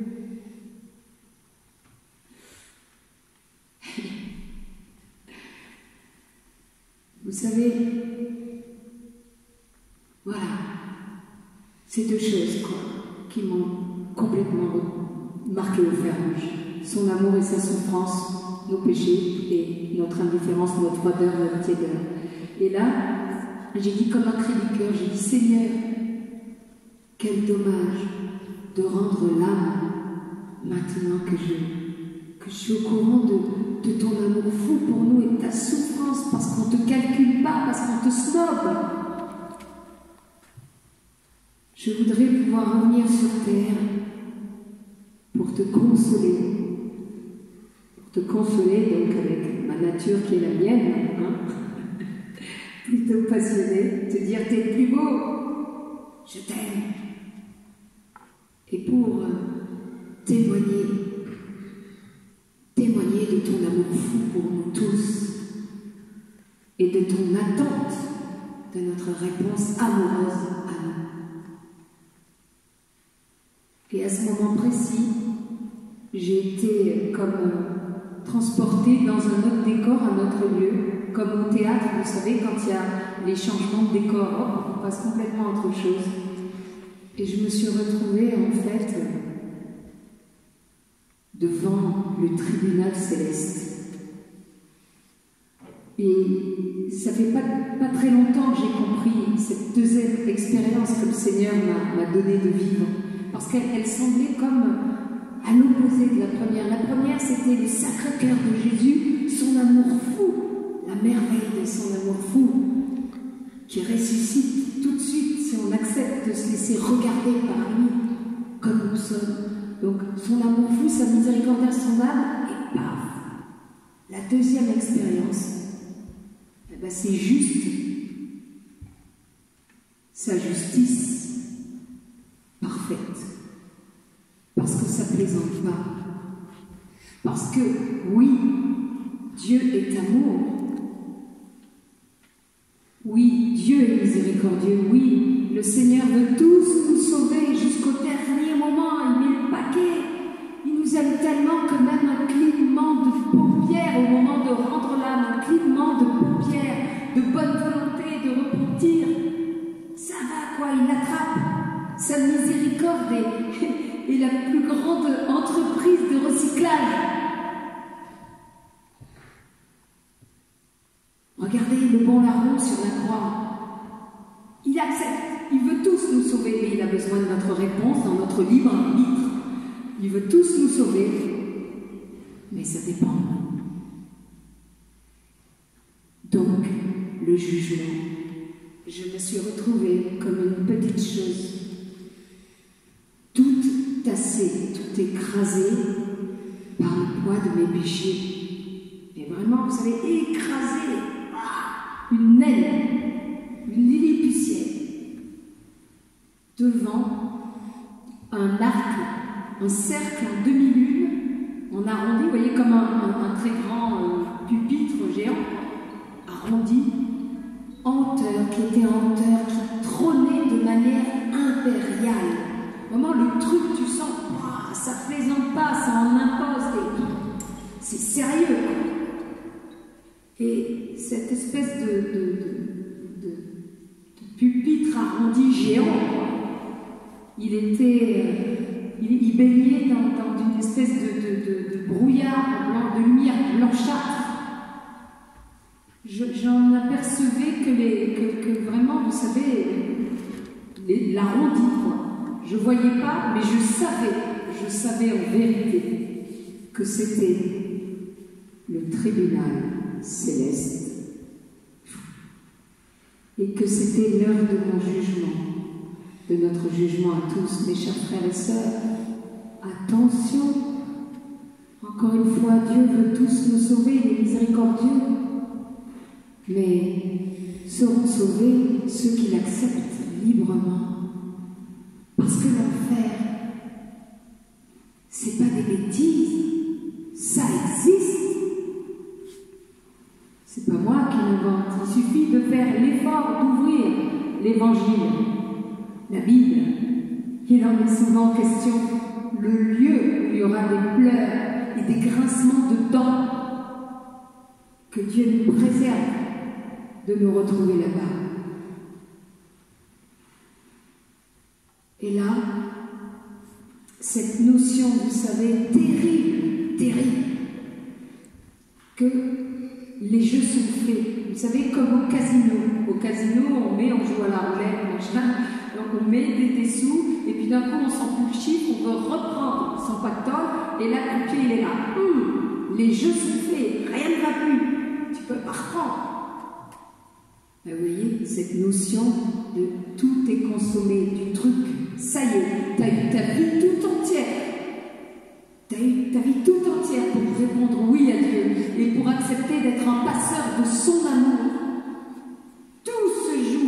Vous savez, voilà, ces deux choses, quoi, qui m'ont complètement marqué au fer rouge. Son amour et sa souffrance, nos péchés et notre indifférence, notre froideur, notre tiédeur. Et là, j'ai dit comme un cri du cœur, j'ai dit Seigneur, quel dommage de rendre l'âme maintenant que je suis au courant de ton amour fou pour nous et de ta souffrance, parce qu'on ne te calcule pas, parce qu'on te snobe. Je voudrais pouvoir revenir sur terre pour te consoler. Pour te consoler, donc avec ma nature qui est la mienne, hein, plutôt passionnée, te dire t'es le plus beau, je t'aime. Et pour témoigner de ton amour fou pour nous tous et de ton attente de notre réponse amoureuse à nous. Et à ce moment précis, j'ai été comme transportée dans un autre décor, un autre lieu, comme au théâtre, vous savez, quand il y a les changements de décor, on passe complètement à autre chose. Et je me suis retrouvée en fait devant le tribunal céleste. Et ça fait pas très longtemps que j'ai compris cette deuxième expérience que le Seigneur m'a donné de vivre, parce qu'elle semblait comme à l'opposé de la première. La première, c'était le Sacré-Cœur de Jésus, son amour fou, la merveille de son amour fou, qui ressuscite tout de suite si on accepte de se laisser regarder par lui comme nous sommes. Donc, son amour fou, sa miséricorde insondable, et paf! La deuxième expérience, eh ben, c'est juste sa justice parfaite. Parce que ça ne plaisante pas. Parce que, oui, Dieu est amour. Oui, Dieu est miséricordieux. Oui, le Seigneur veut tous nous sauver jusqu'au dernier moment. Il met le paquet. Il nous aime tellement que même un clignement de paupières clignement de paupières, de bonne volonté, de repentir. Ça va quoi, il l'attrape. Sa miséricorde est la plus grande entreprise de recyclage. Regardez le bon larron sur la croix. Il accepte, il veut tous nous sauver, mais il a besoin de notre réponse dans notre libre arbitre. Il veut tous nous sauver, mais ça dépend. Donc, le jugement. Je me suis retrouvée comme une petite chose, toute tassée, toute écrasée par le poids de mes péchés. Et vraiment, vous savez, écrasée, une naine, une lilliputienne, devant un arc, un cercle en demi-lune, en arrondi, vous voyez, comme un très grand pupitre géant, arrondi, en hauteur, qui était en hauteur, qui trônait de manière impériale. Vraiment, le truc, tu sens, ça plaisante pas, ça en impose, c'est sérieux. Et cette espèce de pupitre arrondi géant, il baignait dans une espèce de brouillard blanc, de lumière blanchâtre. J'en apercevais que vraiment, vous savez, l'arrondi, quoi. Je voyais pas, mais je savais en vérité que c'était le tribunal céleste et que c'était l'heure de mon jugement, de notre jugement à tous, mes chers frères et sœurs. Attention, encore une fois, Dieu veut tous nous sauver, il est miséricordieux, mais seront sauvés ceux qui l'acceptent librement, parce que l'enfer, c'est pas des bêtises, ça existe. C'est pas moi qui l'invente, il suffit de faire l'effort d'ouvrir l'évangile, la Bible. Il en est souvent question, le lieu où il y aura des pleurs et des grincements de dents. Que Dieu nous préserve de nous retrouver là-bas. Et là, cette notion, vous savez, terrible, que les jeux sont faits. Vous savez, comme au casino. Au casino, on joue à la roulette, machin, donc on met des sous, et puis d'un coup, on sent plus le chiffre, on veut reprendre son pactole, et là, le pied, il est là. Les jeux sont faits, rien ne va plus, tu peux pas reprendre. Vous voyez, cette notion de tout est consommé, du truc, ça y est, tu as eu ta vie tout entière. Tu as eu ta vie tout entière pour répondre oui à Dieu et pour accepter d'être un passeur de son amour. Tout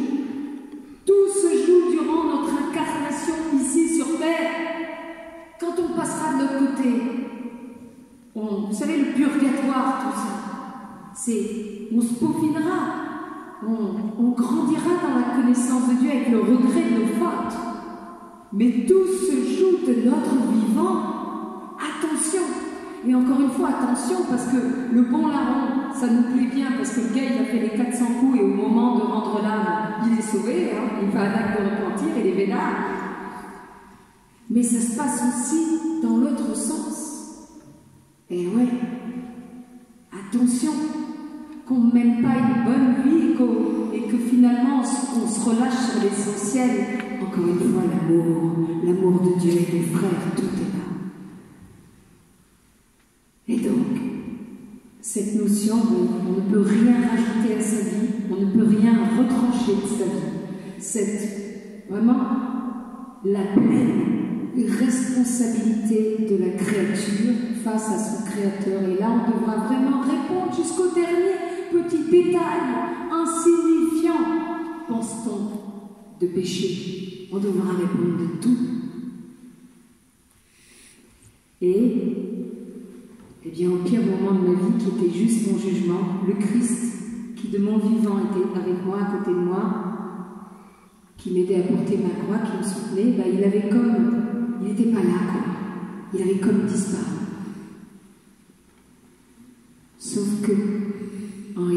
se joue durant notre incarnation ici sur terre. Quand on passera de l'autre côté, vous savez, le purgatoire, tout ça, on se peaufinera. On grandira dans la connaissance de Dieu avec le regret de nos fautes. Mais tout se joue de notre vivant. Attention! Et encore une fois, attention, parce que le bon larron, ça nous plaît bien, parce que le gars, il a fait les 400 coups et au moment de rendre l'âme, il est sauvé, hein, il fait un acte de repentir, il est vénard. Mais ça se passe aussi dans l'autre sens. Et ouais, attention! Qu'on ne mène pas une bonne vie et que finalement on se relâche sur l'essentiel. Encore une fois, l'amour de Dieu et des frères, tout est là. Et donc, cette notion on ne peut rien rajouter à sa vie, on ne peut rien retrancher de sa vie. C'est vraiment la pleine responsabilité de la créature face à son Créateur. Et là, on devra vraiment répondre jusqu'au dernier petit détail insignifiant, pense-t-on, de péché. On devra répondre de tout. Et bien, au pire moment de ma vie, qui était juste mon jugement, le Christ, qui de mon vivant était avec moi, à côté de moi, qui m'aidait à porter ma croix, qui me soutenait, il avait comme... il n'était pas là, quoi. Il avait comme disparu. Sauf que, en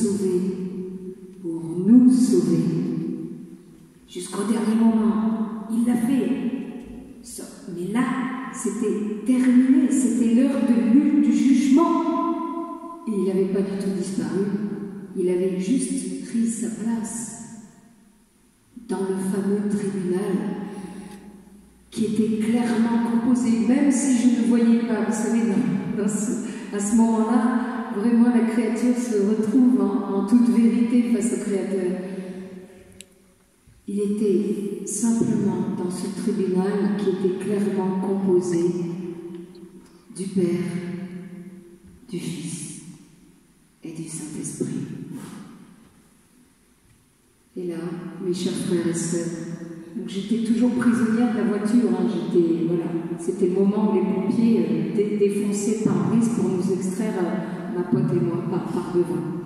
sauver, pour nous sauver. Jusqu'au dernier moment, il l'a fait. Mais là, c'était terminé, c'était l'heure du jugement. Et il n'avait pas du tout disparu, il avait juste pris sa place dans le fameux tribunal qui était clairement composé, même si je ne voyais pas, vous savez, à ce moment-là, vraiment la créature se retrouve en toute vérité face au Créateur. Il était simplement dans ce tribunal qui était clairement composé du Père, du Fils et du Saint-Esprit. Et là, mes chers frères et sœurs, j'étais toujours prisonnière de la voiture, hein, voilà, c'était le moment où les pompiers défonçaient par brise pour nous extraire, ma pote et moi, par devant.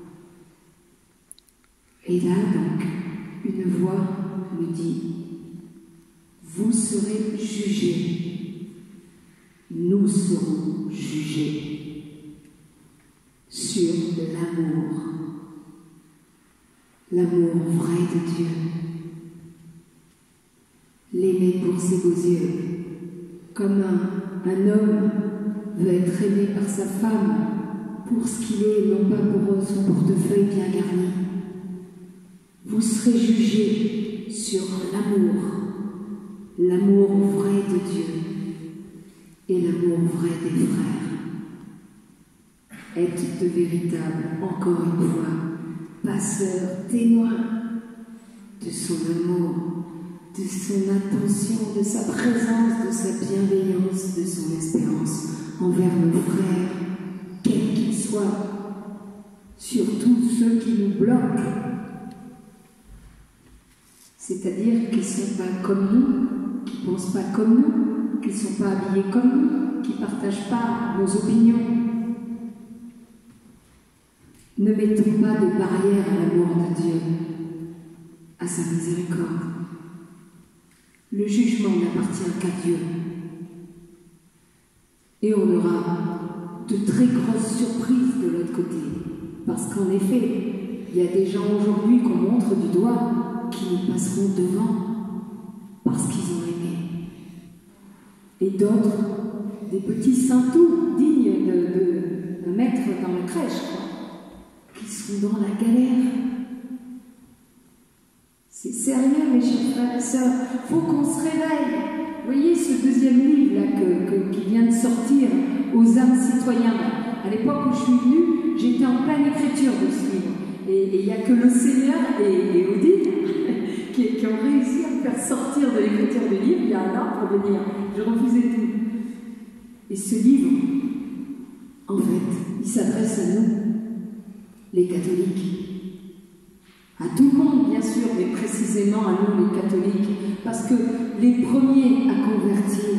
Et là, donc, une voix me dit « Vous serez jugés, nous serons jugés sur l'amour vrai de Dieu. L'aimer pour ses beaux yeux, comme un homme veut être aimé par sa femme pour ce qu'il est, non pas pour son portefeuille bien garni. Vous serez jugés sur l'amour vrai de Dieu et l'amour vrai des frères. Êtes de véritables, encore une fois, passeurs, témoins de son amour, de son attention, de sa présence, de sa bienveillance, de son espérance envers nos frères, quels qu'ils soient, surtout ceux qui nous bloquent, c'est-à-dire qui ne sont pas comme nous, qui ne pensent pas comme nous, qui ne sont pas habillés comme nous, qui ne partagent pas nos opinions. Ne mettons pas de barrière à l'amour de Dieu, à sa miséricorde. Le jugement n'appartient qu'à Dieu. Et on aura de très grosses surprises de l'autre côté. Parce qu'en effet, il y a des gens aujourd'hui qu'on montre du doigt qui nous passeront devant parce qu'ils ont aimé. Et d'autres, des petits saintous dignes de mettre dans la crèche, quoi, qui sont dans la galère. C'est sérieux, mes chers frères et sœurs. Il faut qu'on se réveille. Vous voyez ce deuxième livre là, qui vient de sortir, Aux âmes citoyens. À l'époque où je suis venue, j'étais en pleine écriture de ce livre. Et il n'y a que le Seigneur et Odile qui ont réussi à me faire sortir de l'écriture du livre il y a un an pour venir. Je refusais tout. Et ce livre, en fait, il s'adresse à nous, les catholiques. À tout le monde, bien sûr, mais précisément à nous, les catholiques, parce que les premiers à convertir,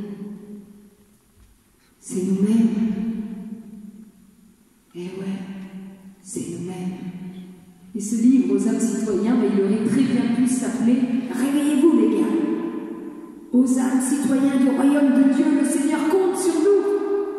c'est nous-mêmes. Eh ouais, c'est nous-mêmes. Et ce livre, Aux âmes citoyens, il aurait très bien pu s'appeler « Réveillez-vous, les gars ! Aux âmes citoyens du royaume de Dieu, le Seigneur compte sur nous !»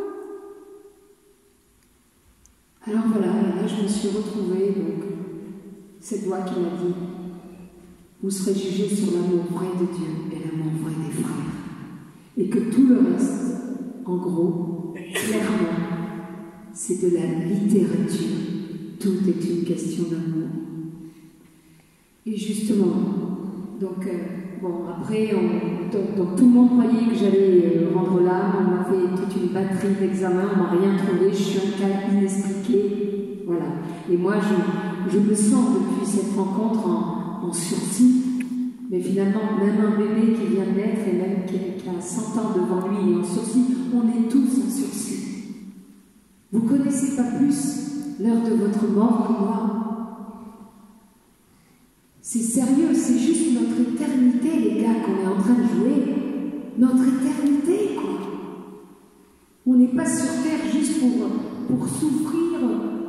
Alors voilà, et là je me suis retrouvée, donc, cette voix qui m'a dit « Vous serez jugés sur l'amour vrai de Dieu et l'amour vrai des frères. » Et que tout le reste, en gros, clairement, c'est de la littérature. Tout est une question d'amour. Et justement, donc, bon, après, donc, tout le monde croyait que j'allais rendre l'âme, on m'a fait toute une batterie d'examens, on m'a rien trouvé, je suis un cas inexpliqué. Voilà. Et moi, je me sens depuis cette rencontre en sursis, mais finalement, même un bébé qui vient de naître et même qui a 100 ans devant lui est en sursis, on est tous en sursis. Vous ne connaissez pas plus l'heure de votre mort que moi. C'est sérieux, c'est juste notre éternité, les gars, qu'on est en train de jouer. Notre éternité, quoi. On n'est pas sur Terre juste pour souffrir,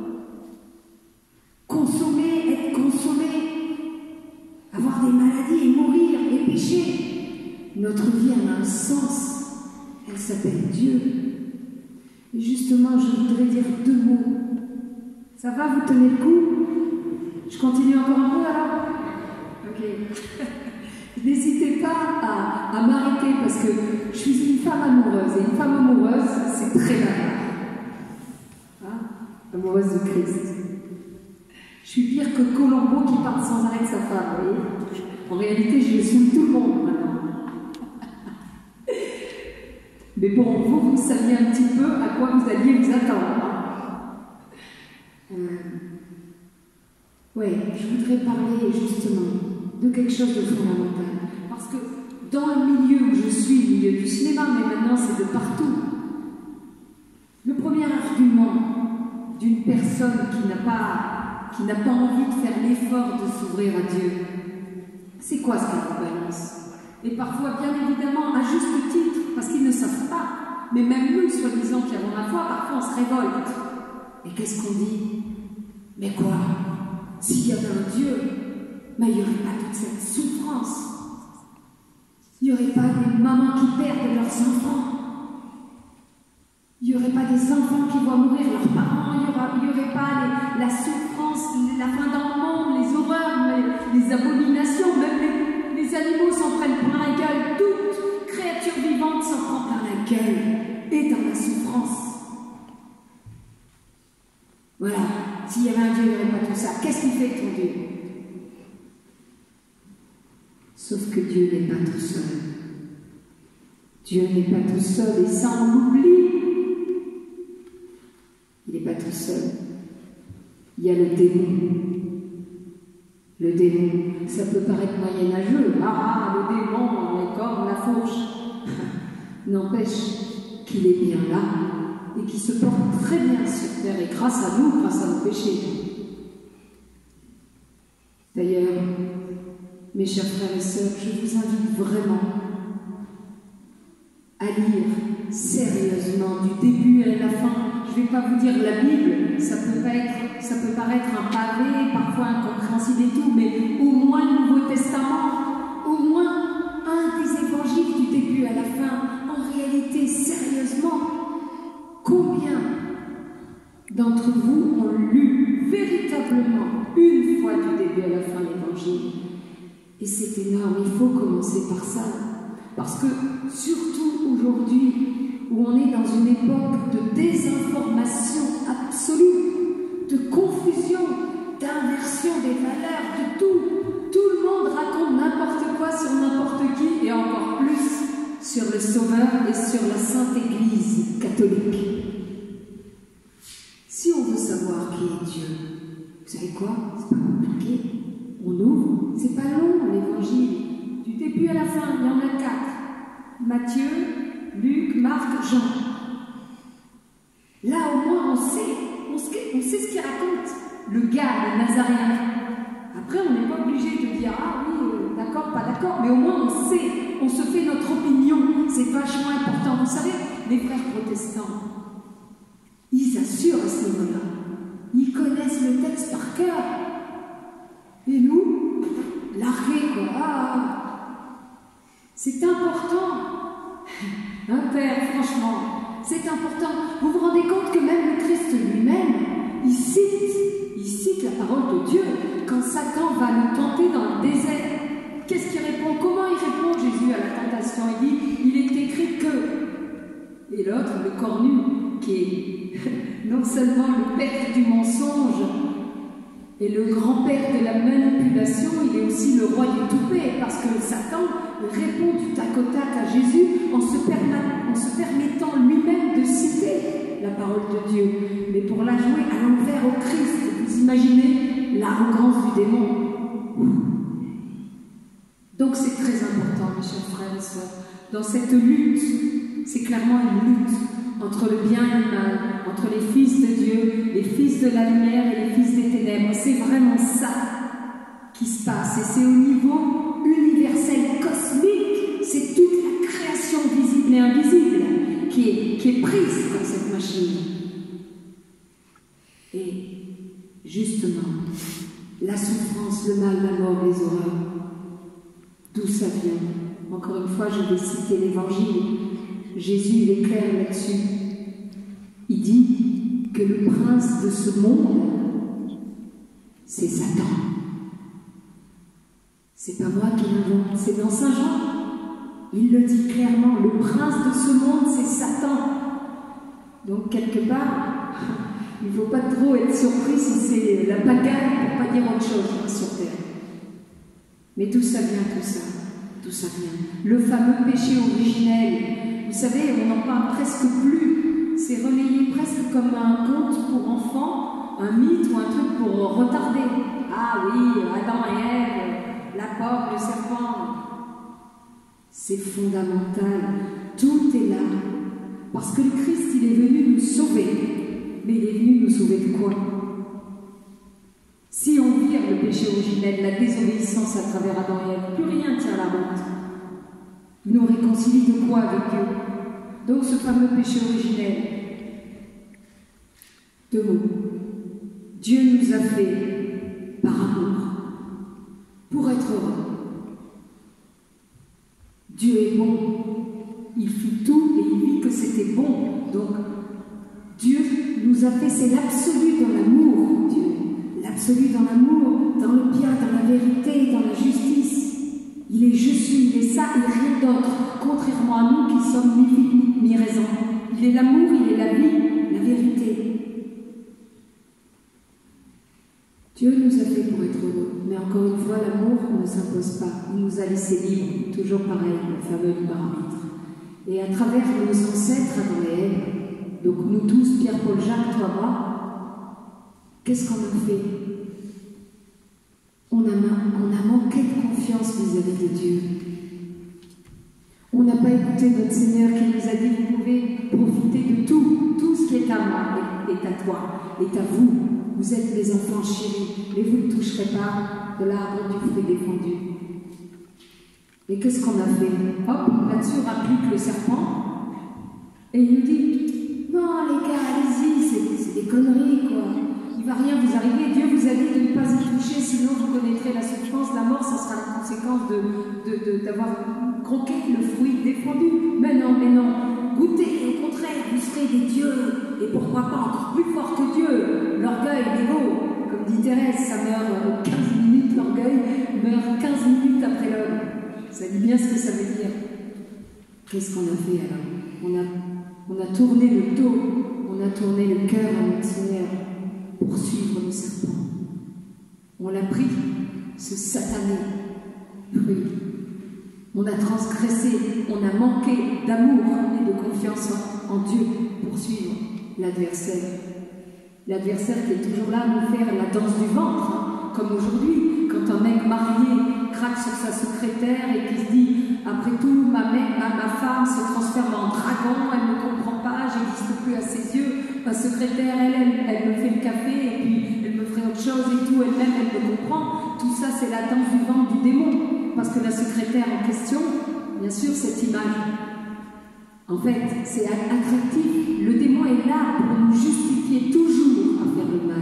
consommer, être consommé, avoir des maladies et mourir et pécher. Notre vie a un sens. Elle s'appelle Dieu. Et justement, je voudrais dire 2 mots. Ça va, vous tenez le coup? Je continue encore un peu alors? Ok. N'hésitez pas à m'arrêter parce que je suis une femme amoureuse et une femme amoureuse, c'est très malin. Hein? Amoureuse de Christ. Je suis pire que Colombo qui parle sans arrêt de sa femme, vous voyez? En réalité, je saoule tout le monde maintenant. Mais bon, vous saviez un petit peu à quoi vous alliez vous attendre. Oui, je voudrais parler justement de quelque chose de fondamental. Parce que dans le milieu où je suis, le milieu du cinéma, mais maintenant c'est de partout, le premier argument d'une personne qui n'a pas envie de faire l'effort de s'ouvrir à Dieu, c'est quoi ce qu'elle vous balance? Et parfois, bien évidemment, à juste titre, parce qu'ils ne savent pas. Mais même nous, soi-disant qui avons la foi, parfois on se révolte. Et qu'est-ce qu'on dit? Mais quoi? S'il y avait un Dieu, mais il n'y aurait pas toute cette souffrance. Il n'y aurait pas des mamans qui perdent leurs enfants. Il n'y aurait pas des enfants qui voient mourir leurs parents. Il n'y aurait pas la souffrance, la fin dans le monde, les horreurs, les abominations, même les animaux s'en prennent plein la gueule. Toute créature vivante s'en prend plein la gueule et dans la souffrance. Voilà. S'il y avait un Dieu, il n'y aurait pas tout ça. Qu'est-ce qu'il fait, ton Dieu? Sauf que Dieu n'est pas tout seul. Dieu n'est pas tout seul, et ça on l'oublie. Il n'est pas tout seul. Il y a le démon. Le démon, ça peut paraître moyenâgeux. Ah, le démon, les cornes, la fourche. N'empêche qu'il est bien là et qu'il se porte très bien sur terre, et grâce à nous, grâce à nos péchés. D'ailleurs, mes chers frères et sœurs, je vous invite vraiment à lire sérieusement du début à la fin. Je ne vais pas vous dire la Bible, ça peut paraître un pavé, parfois incompréhensible et tout, mais au moins le Nouveau Testament, au moins un des évangiles du début à la fin. En réalité, sérieusement, combien d'entre vous ont lu véritablement une fois du début à la fin l'évangile? Et c'est énorme, il faut commencer par ça. Parce que, surtout aujourd'hui, où on est dans une époque de désinformation absolue, de confusion, d'inversion des valeurs, de tout. Tout le monde raconte n'importe quoi sur n'importe qui, et encore plus sur le Sauveur et sur la Sainte Église catholique. Si on veut savoir qui est Dieu, vous savez quoi? C'est pas compliqué. On ouvre, c'est pas long l'évangile. Du début à la fin, il y en a 4. Matthieu, Luc, Marc, Jean. Là au moins on sait ce qu'il raconte. Le gars, le Nazaréen. Après on n'est pas obligé de dire ah oui, d'accord, pas d'accord, mais au moins on sait, on se fait notre opinion. C'est vachement important. Vous savez, les frères protestants, ils assurent à ce niveau-là. Ils connaissent le texte par cœur. Et nous, largués quoi. Ah, c'est important. Un père, franchement, c'est important. Vous vous rendez compte que même le Christ lui-même, il cite la parole de Dieu quand Satan va le tenter dans le désert. Qu'est-ce qu'il répond? Comment il répond Jésus à la tentation? Il dit, il est écrit que... Et l'autre, le cornu, qui est non seulement le père du mensonge et le grand-père de la manipulation, il est aussi le roi du toupet, parce que Satan répond du tac au tac à Jésus en se permettant lui-même de citer la parole de Dieu, mais pour la jouer à l'envers au Christ. Vous imaginez l'arrogance du démon. Donc c'est très important, mes chers frères et sœurs, dans cette lutte, c'est clairement une lutte entre le bien et le mal, entre les fils de Dieu, les fils de la lumière et les fils des ténèbres. C'est vraiment ça qui se passe, et c'est au niveau universel, cosmique, c'est toute la création visible et invisible qui est prise dans cette machine. Et justement, la souffrance, le mal, la mort, les horreurs, d'où ça vient? Encore une fois, je vais citer l'évangile. Jésus, il est clair là-dessus. Il dit que le prince de ce monde c'est Satan. C'est pas moi qui l'invente, c'est dans Saint Jean. Il le dit clairement, le prince de ce monde, c'est Satan. Donc quelque part, il ne faut pas trop être surpris si c'est la pagaille, pour pas dire autre chose sur terre. Mais d'où ça vient tout ça? D'où ça vient? Le fameux péché originel. Vous savez, on n'en parle presque plus. C'est relayé presque comme un conte pour enfants, un mythe ou un truc pour retarder. Ah oui, Adam et Ève, la pomme, le serpent. C'est fondamental. Tout est là. Parce que le Christ, il est venu nous sauver. Mais il est venu nous sauver de quoi? Si on vire le péché originel, la désobéissance à travers Adam et Ève, plus rien tient la route. Il nous réconcilie de quoi avec Dieu? Donc ce fameux péché originel. 2 mots. Dieu nous a fait par amour, pour être heureux. Dieu est bon. Il fit tout et il vit que c'était bon. Donc Dieu nous a fait, c'est l'absolu dans l'amour, Dieu. L'absolu dans l'amour, dans le bien, dans la vérité, dans la justice. Il est je suis, il est ça et rien d'autre, contrairement à nous qui sommes ni fini, ni raison. Il est l'amour, il est la vie, la vérité. Dieu nous a fait pour être heureux, mais encore une fois, l'amour ne s'impose pas. Il nous a laissé libres, toujours pareil, le fameux libre arbitre. Et à travers nos ancêtres, Adam et Ève, donc nous tous, Pierre, Paul, Jacques, toi, moi, qu'est-ce qu'on a fait? On a manqué de confiance vis-à-vis de Dieu. On n'a pas écouté notre Seigneur qui nous a dit, vous pouvez profiter de tout, tout ce qui est à moi est à toi, est à vous. Vous êtes des enfants chéris, mais vous ne toucherez pas de l'arbre du fruit défendu. Et qu'est-ce qu'on a fait? Hop, là-dessus, on applique le serpent, et il nous dit, non les gars, allez-y, c'est des conneries, quoi. Il ne va rien vous arriver, Dieu vous a dit de ne pas y toucher, sinon vous connaîtrez la souffrance, la mort, ça sera la conséquence d'avoir croqué le fruit défendu. Mais non, goûtez, au contraire, vous serez des dieux, et pourquoi pas encore plus fort que Dieu. L'orgueil, l'ego, comme dit Thérèse, ça meurt 15 minutes, l'orgueil meurt 15 minutes après l'homme. Ça dit bien ce que ça veut dire. Qu'est-ce qu'on a fait alors? On a tourné le dos, on a tourné le cœur à notre Seigneur pour suivre le serpent. On l'a pris, ce satané fruit. On a transgressé, on a manqué d'amour et de confiance en Dieu pour suivre l'adversaire. L'adversaire qui est toujours là à nous faire la danse du ventre, hein, comme aujourd'hui, quand un mec marié craque sur sa secrétaire et qui se dit « Après tout, ma femme se transforme en dragon, elle ne me comprend pas, j'existe plus à ses yeux. Ma secrétaire, elle me fait le café et puis elle me ferait autre chose et tout, elle-même, elle me comprend. » Tout ça, c'est la danse du ventre du démon. Parce que la secrétaire en question, bien sûr, cette image, en fait, c'est attractif. Le démon est là pour nous justifier toujours à faire le mal.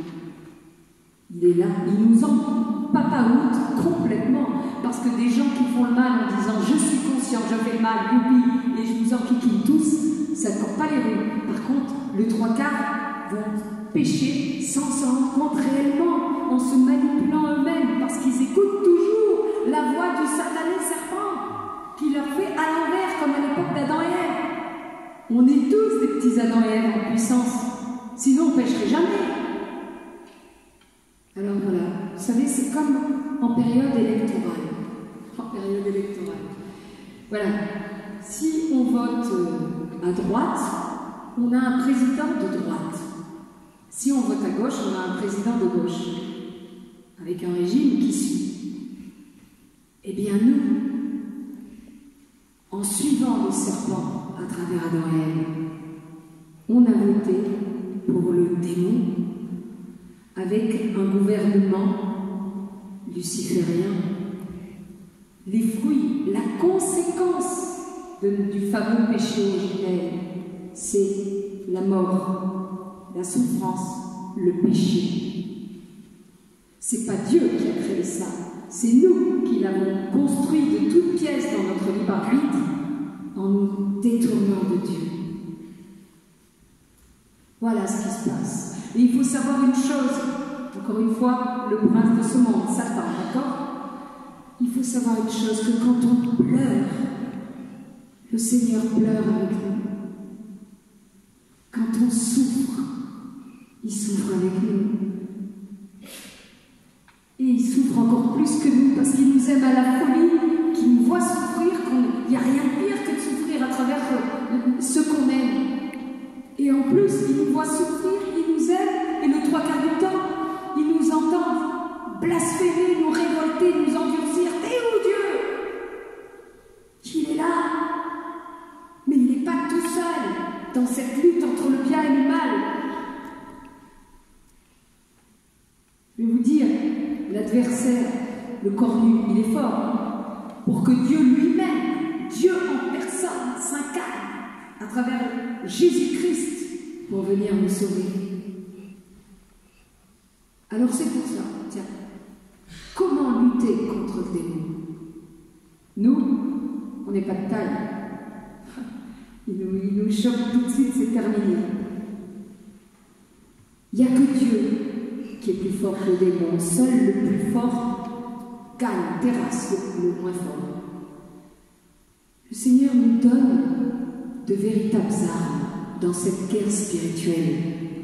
Il est là, il nous en papaoute complètement. Parce que des gens qui font le mal en disant « Je suis conscient, je fais le mal, youpi, et je vous enquiquine tous », ça ne court pas les rues. Par contre, le 3/4 vont pécher sans s'en rendre compte réellement, en se manipulant eux-mêmes, parce qu'ils écoutent toujours la voix du satané serpent, qui leur fait à l'envers, comme à l'époque d'Adam et Ève. On est tous des petits Adam et Ève en puissance, sinon on ne pêcherait jamais. Alors voilà, vous savez, c'est comme en période électorale. Voilà, si on vote à droite, on a un président de droite. Si on vote à gauche, on a un président de gauche, avec un régime qui suit. Eh bien nous, en suivant le serpent à travers Adam et Ève, on a voté pour le démon avec un gouvernement luciférien. Les fruits, la conséquence du fameux péché originel, c'est la mort, la souffrance, le péché. C'est pas Dieu qui a créé ça, c'est nous qui l'avons construit de toutes pièces dans notre libre arbitre en nous détournant de Dieu. Voilà ce qui se passe. Et il faut savoir une chose, encore une fois, le prince de ce monde, Satan, d'accord? Il faut savoir une chose, que quand on pleure, le Seigneur pleure avec nous. Quand on souffre, il souffre avec nous. Et il souffre encore plus que nous parce qu'il nous aime à la folie, qu'il nous voit souffrir, qu'il n'y a rien de pire que de souffrir à travers ce qu'on aime. Et en plus, il nous voit souffrir, il nous aime, et le 3/4 du temps, il nous entend blasphémer, nous révolter, nous endurcir. T'es où Dieu? Il est là, mais il n'est pas tout seul dans cette lutte entre le bien et le mal. Je vais vous dire, l'adversaire, le cornu, il est fort pour que Dieu lui-même, Dieu en personne, s'incarne à travers Jésus-Christ pour venir nous sauver. Alors c'est pour ça, tiens, comment lutter contre le démon? Nous, on n'est pas de taille. Il nous choque tout de suite, c'est terminé. Il n'y a que Dieu qui est plus fort que le démon. Seul le plus fort gagne, terrasse le moins fort. Le Seigneur nous donne de véritables armes dans cette guerre spirituelle.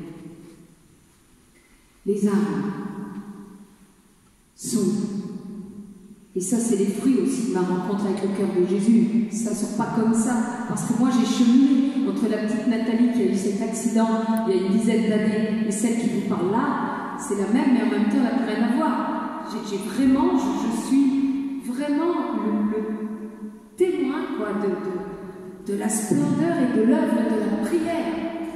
Les armes sont, et ça c'est les fruits aussi de ma rencontre avec le cœur de Jésus, ça ne sort pas comme ça, parce que moi j'ai cheminé entre la petite Nathalie qui a eu cet accident il y a une dizaine d'années et celle qui vous parle là, c'est la même, mais en même temps elle n'a plus rien à voir. J'ai vraiment, je suis vraiment le témoin quoi, de la splendeur et de l'œuvre de la prière.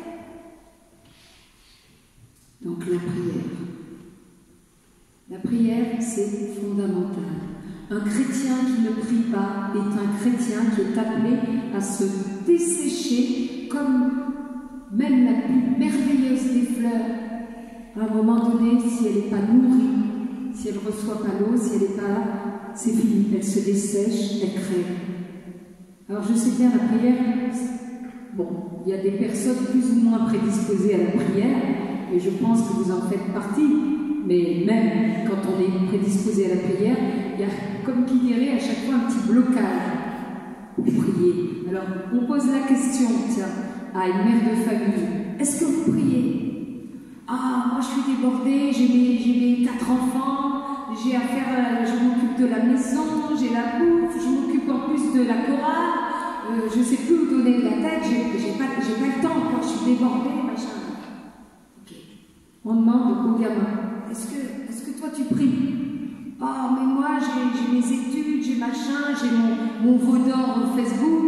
Donc la prière. La prière, c'est fondamental. Un chrétien qui ne prie pas est un chrétien qui est appelé à se dessécher comme même la plus merveilleuse des fleurs. À un moment donné, si elle n'est pas nourrie, si elle ne reçoit pas l'eau, si elle n'est pas là, c'est fini. Elle se dessèche, elle crève. Alors je sais bien, la prière, bon, il y a des personnes plus ou moins prédisposées à la prière, et je pense que vous en faites partie, mais même quand on est prédisposé à la prière, il y a, comme qui dirait, à chaque fois un petit blocage pour prier. Alors, on pose la question, tiens, à une mère de famille, est-ce que vous priez? Ah, moi je suis débordée, j'ai mes 4 enfants, j'ai à faire, je m'occupe de la maison, j'ai la bouffe, je m'occupe en plus de la chorale, je ne sais plus où donner de la tête, j'ai pas le temps quand je suis débordée, machin. Okay. On demande au gamin, est-ce que toi tu pries? Ah, mais moi j'ai mes études, j'ai machin, j'ai mon veau d'or Facebook,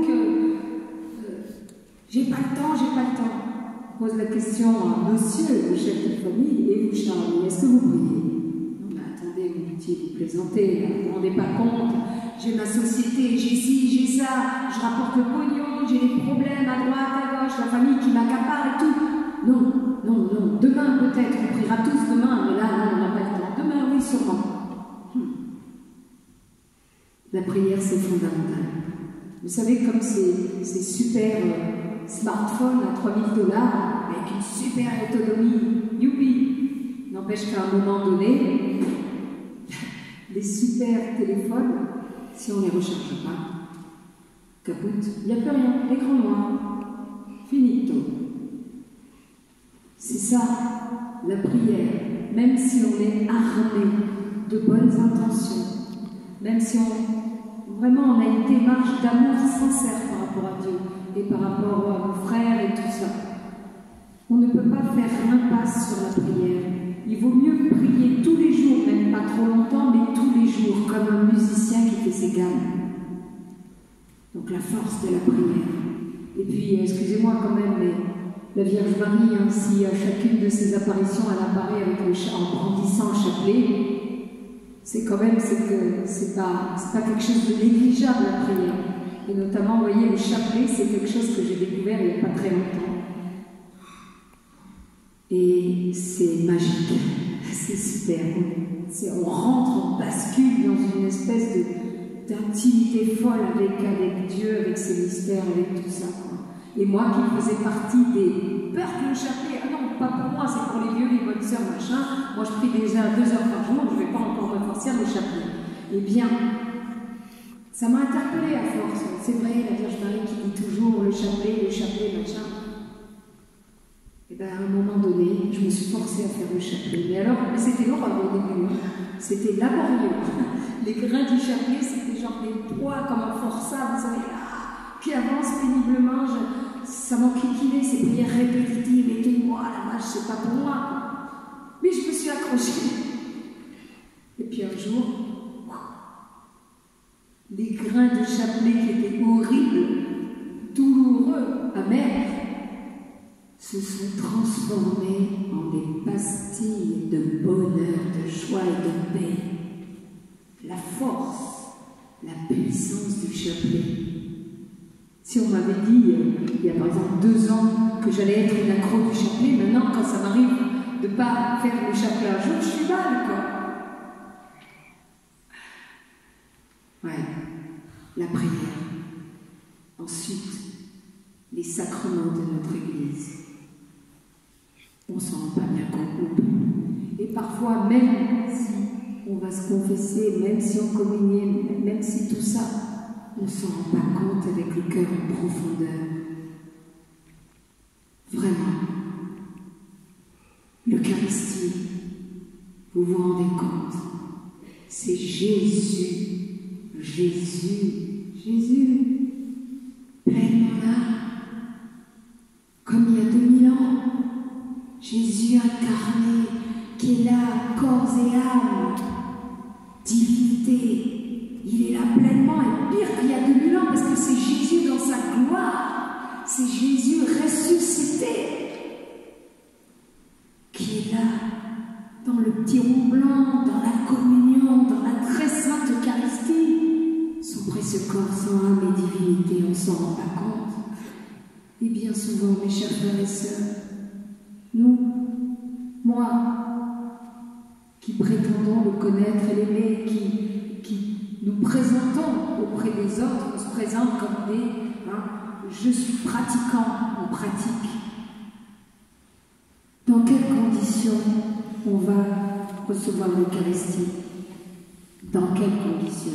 j'ai pas le temps. On pose la question à monsieur, le chef de famille, et vous Charlie, est-ce que vous priez? Non mais attendez, mon petit, vous plaisantez, vous ne vous rendez pas compte, j'ai ma société, j'ai ci, j'ai ça, je rapporte le pognon, j'ai des problèmes à droite, à gauche, la famille qui m'accapare et tout. Non, demain peut-être, on priera tous demain, mais là, non, on n'a pas le temps. Demain, oui, sûrement. La prière, c'est fondamental. Vous savez, comme ces super smartphones à $3000 avec une super autonomie, youpi! N'empêche qu'à un moment donné, les super téléphones, si on ne les recharge pas, capote, il n'y a plus rien, l'écran noir, finito. C'est ça, la prière, même si on est armé de bonnes intentions, même si vraiment on a une démarche d'amour sincère par rapport à Dieu et par rapport à nos frères et tout ça, on ne peut pas faire l'impasse sur la prière. Il vaut mieux prier tous les jours, même pas trop longtemps, mais tous les jours, comme un musicien qui fait ses gammes. Donc la force de la prière. Et puis, excusez-moi quand même, mais la Vierge Marie, hein, si à chacune de ses apparitions, elle apparaît avec en brandissant un chapelet, c'est quand même, c'est pas quelque chose de négligeable, la prière. Et notamment, vous voyez, le chapelet, c'est quelque chose que j'ai découvert il n'y a pas très longtemps. Et c'est magique, c'est super. On rentre, on bascule dans une espèce d'intimité folle avec Dieu, avec ses mystères, avec tout ça, quoi. Et moi qui faisais partie des peurs que le chapelet, ah non, pas pour moi, c'est pour les vieux, les bonnes sœurs, machin. Moi, je prie déjà 2 heures par jour, je ne vais pas encore me forcer à le chapelet. Eh bien, ça m'a interpellée à force. C'est vrai, la Vierge Marie qui dit toujours le chapelet, machin. Et bien, à un moment donné, je me suis forcée à faire le chapelet. Mais alors, c'était l'horreur au début. C'était laborieux. Les grains du chapelet, c'était genre des poids comme un forçat, vous savez, là, qui avance péniblement. Ça m'enquiquinait, ces prières répétitives et tout. Moi, la vache, c'est pas pour moi. Mais je me suis accrochée. Et puis un jour, les grains de chapelet qui étaient horribles, douloureux, amers, se sont transformés en des pastilles de bonheur, de joie et de paix. La force, la puissance du chapelet. Si on m'avait dit, il y a par exemple 2 ans, que j'allais être une accro du chapelet, maintenant, quand ça m'arrive de ne pas faire le chapelet un jour, je suis mal, quoi. Ouais, la prière. Ensuite, les sacrements de notre Église. On ne s'en rend pas bien compte. Et parfois, même si on va se confesser, même si on communie, même si tout ça, on ne s'en rend pas compte avec le cœur en profondeur. Vraiment. L'Eucharistie, vous vous rendez compte, c'est Jésus, pleinement là, comme il y a 2000 ans, Jésus incarné, qui est là, corps et âme, divinité, il est là pleinement, et pire qu'il y a 2000 ans, parce que c'est Jésus dans sa gloire, c'est Jésus ressuscité, qui est là, dans le petit rond blanc, dans la communion, dans la très sainte Eucharistie. Son précieux corps, son âme et divinité, on ne s'en rend pas compte. Et bien souvent, mes chers frères et sœurs, nous, moi, qui prétendons le connaître et l'aimer, qui nous présentons auprès des autres, on se présente comme des je suis pratiquant, on pratique. Dans quelles conditions on va recevoir l'Eucharistie? Dans quelles conditions?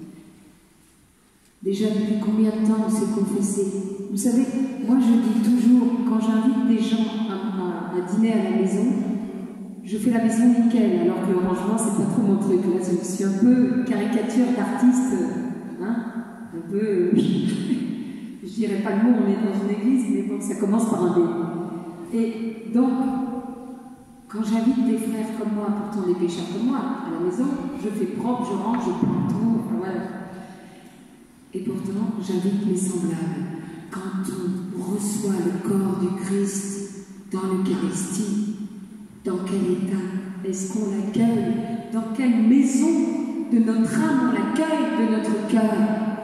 Déjà, depuis combien de temps on s'est confessé? Vous savez, moi je dis toujours, quand j'invite des gens à dîner à la maison, je fais la maison nickel, alors que le rangement, c'est pas trop mon truc. Là, je suis un peu caricature d'artiste, un peu, je dirais pas le mot, on est dans une église, mais bon, ça commence par un D. Et donc, quand j'invite des frères comme moi, pourtant des pécheurs comme moi, à la maison, je fais propre, je range, je prends tout, enfin voilà. Et pourtant, j'invite mes semblables. Quand on reçoit le corps du Christ dans l'Eucharistie, dans quel état est-ce qu'on l'accueille? Dans quelle maison de notre âme on l'accueille, de notre cœur?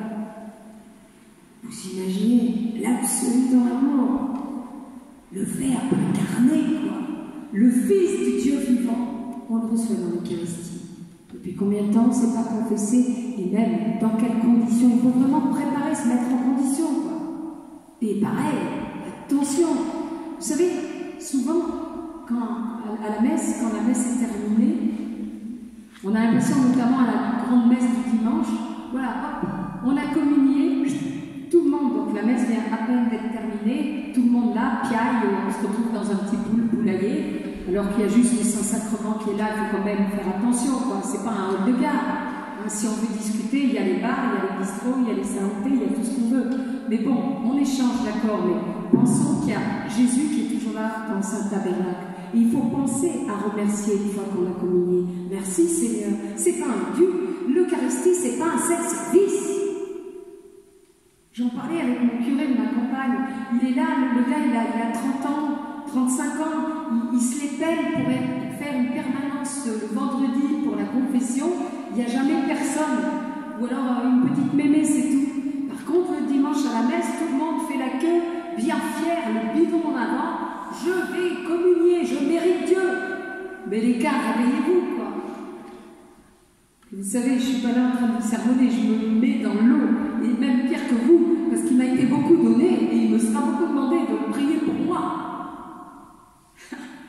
Vous imaginez l'absolu dans l'amour, le Verbe incarné, quoi, le Fils du Dieu vivant, on le reçoit dans l'Eucharistie. Depuis combien de temps on ne s'est pas confessé, et même dans quelles conditions? Il faut vraiment préparer, se mettre en condition, quoi. Et pareil, attention, vous savez, souvent, à la messe, quand la messe est terminée, on a l'impression, notamment à la grande messe du dimanche, voilà, hop, on a communié, tout le monde, donc la messe vient à peine d'être terminée, tout le monde là, piaille, on se retrouve dans un petit poulailler, alors qu'il y a juste le Saint-Sacrement qui est là, il faut quand même faire attention, quoi, c'est pas un hall de gare. Si on veut discuter, il y a les bars, il y a les bistrots, il y a les saintetés, il y a tout ce qu'on veut. Mais bon, on échange, d'accord, mais pensons qu'il y a Jésus qui est toujours là dans le Saint-Tabernacle. Et il faut penser à remercier une fois qu'on a communié. Merci Seigneur. C'est pas un dû. L'Eucharistie, c'est pas un self-service. J'en parlais avec mon curé de ma campagne. Il est là, le gars, il a 30 ans, 35 ans. Il se les pèle pour faire une permanence le vendredi pour la confession. Il n'y a jamais personne. Ou alors une petite mémé, c'est tout. Par contre, le dimanche à la messe, tout le monde fait la queue, bien fier, le bidon en avant. Je vais communier, je mérite Dieu. Mais les gars, réveillez-vous, quoi. Vous savez, je ne suis pas là en train de vous sermonner, je me mets dans l'eau. Et même pire que vous, parce qu'il m'a été beaucoup donné et il me sera beaucoup demandé de prier pour moi.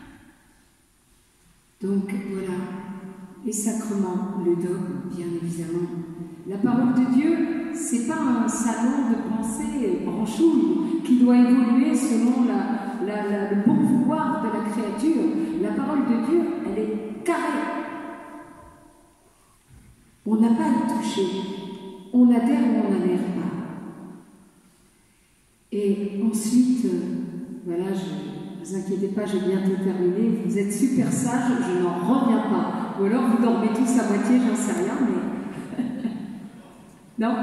c'est pas un salon de pensée branchouille qui doit évoluer selon le bon vouloir de la créature. La parole de Dieu, elle est carrée. On n'a pas à le toucher. On adhère ou on n'adhère pas. Et ensuite, voilà, ne vous inquiétez pas, j'ai bientôt terminé. Vous êtes super sages, je n'en reviens pas. Ou alors vous dormez tous à moitié, j'en sais rien, mais... non.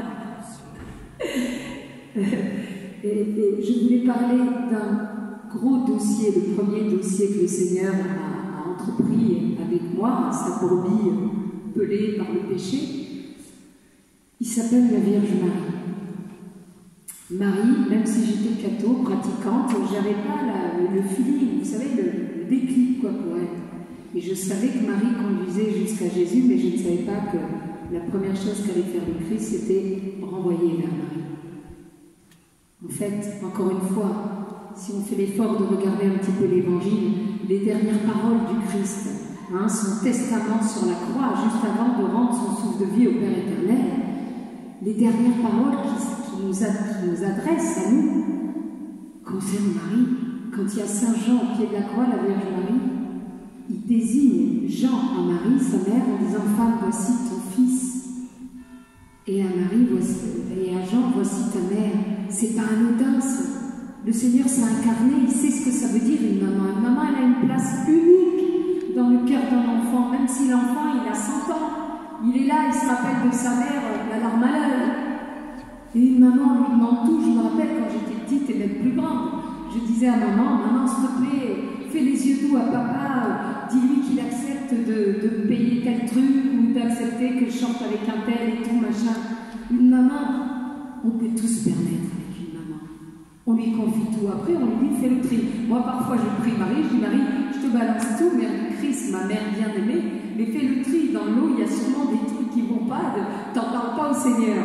Et je voulais parler d'un gros dossier, le premier dossier que le Seigneur a entrepris avec moi, sa brebis pelée par le péché. Il s'appelle la Vierge Marie. Marie, même si j'étais catho, pratiquante, j'avais pas le feeling, vous savez, le déclic quoi pour elle. Et je savais que Marie conduisait jusqu'à Jésus, mais je ne savais pas que la première chose qu'allait faire le Christ, c'était renvoyer vers Marie. En fait, encore une fois, si on fait l'effort de regarder un petit peu l'Évangile, les dernières paroles du Christ, son testament sur la croix, juste avant de rendre son souffle de vie au Père éternel, les dernières paroles qui nous adressent à nous concernent Marie. Quand il y a Saint Jean au pied de la croix, la Vierge Marie, il désigne Jean à Marie, sa mère, en disant « Femme, voici ton fils ». Et à Marie, et à Jean, voici ta mère. C'est pas anodin, ça. Le Seigneur s'est incarné, il sait ce que ça veut dire une maman. Une maman, elle a une place unique dans le cœur d'un enfant, même si l'enfant, il a 100 ans. Il est là, il se rappelle de sa mère, la larme à l'œil. Et une maman lui demande tout. Je me rappelle quand j'étais petite et même plus grande, je disais à maman, maman, s'il te plaît, fais les yeux doux à papa, dis-lui qu'il accepte de payer tel truc ou d'accepter que je chante avec un tel et tout, machin. Une maman, on peut tous se permettre avec une maman. On lui confie tout. Après, on lui dit, fais le tri. Moi, parfois, je prie Marie, je dis, Marie, je te balance tout, Mère du Christ, ma mère bien-aimée, mais fais le tri. Dans l'eau, il y a sûrement des trucs qui vont pas, t'en parles pas au Seigneur.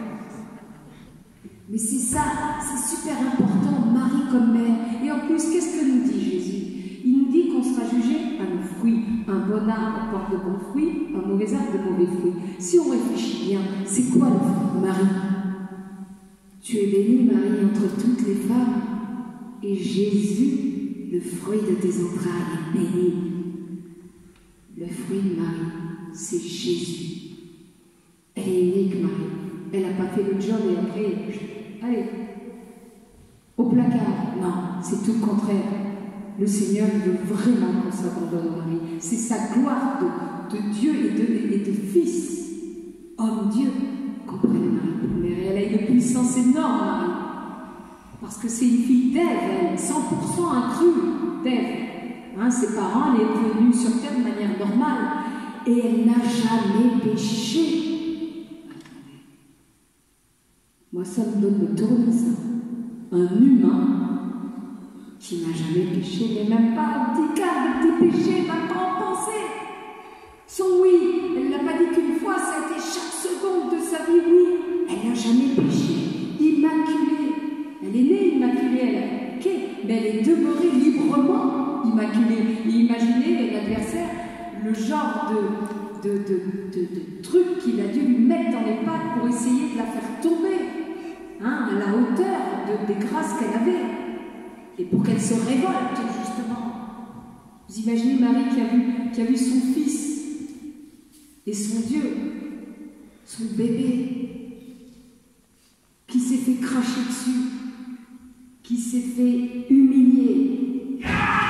Mais c'est ça, c'est super important, Marie comme mère. Et en plus, qu'est-ce que nous dit Jésus? Il nous dit qu'on sera jugé à nos fruits. Un bon arbre porte de bons fruits, un mauvais arbre de mauvais fruits. Si on réfléchit bien, c'est quoi le fruit de Marie? Tu es bénie, Marie, entre toutes les femmes, et Jésus, le fruit de tes entrailles, est béni. Le fruit de Marie, c'est Jésus. Elle est unique, Marie. Elle n'a pas fait le job et après, allez, au placard. Non, c'est tout le contraire. Le Seigneur veut vraiment qu'on s'abandonne à Marie. C'est sa gloire de Dieu et de Fils, homme-Dieu, qu'on prenne Marie pour mère. Et elle a une puissance énorme, Marie. Parce que c'est une fille d'Ève, elle, 100% inclus d'Ève. Ses parents, elle est venue sur terre de manière normale. Et elle n'a jamais péché. Moi, ça me donne le tournis, ça. Un humain qui n'a jamais péché, mais même pas un petit quart de petit péché, même pas en pensée. Son oui, elle ne l'a pas dit qu'une fois, ça a été chaque seconde de sa vie, oui. Elle n'a jamais péché, immaculée. Elle est née immaculée, elle a péché, mais elle est demeurée librement immaculée. Et imaginez l'adversaire, le genre de truc qu'il a dû lui mettre dans les pattes pour essayer de la faire tomber. À la hauteur des grâces qu'elle avait, et pour qu'elle se révolte, justement. Vous imaginez Marie qui a vu son fils et son Dieu, son bébé, qui s'est fait cracher dessus, qui s'est fait humilier,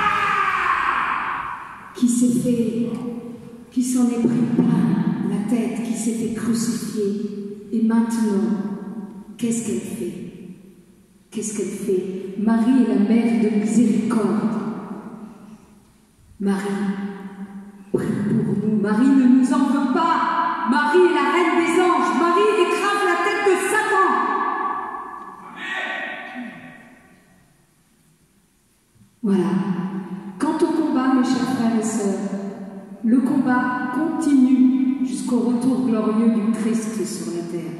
qui s'en est pris plein la tête, qui s'est fait crucifier, et maintenant, qu'est-ce qu'elle fait? Qu'est-ce qu'elle fait? Marie est la mère de miséricorde. Marie, prie pour nous. Marie ne nous en veut pas. Marie est la reine des anges. Marie écrase la tête de Satan. Voilà. Quant au combat, mes chers frères et sœurs, le combat continue jusqu'au retour glorieux du Christ sur la terre.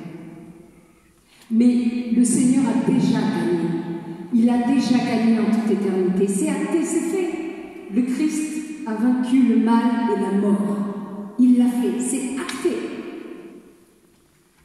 Mais le Seigneur a déjà gagné. Il a déjà gagné en toute éternité. C'est acté, c'est fait. Le Christ a vaincu le mal et la mort. Il l'a fait, c'est acté. Par contre,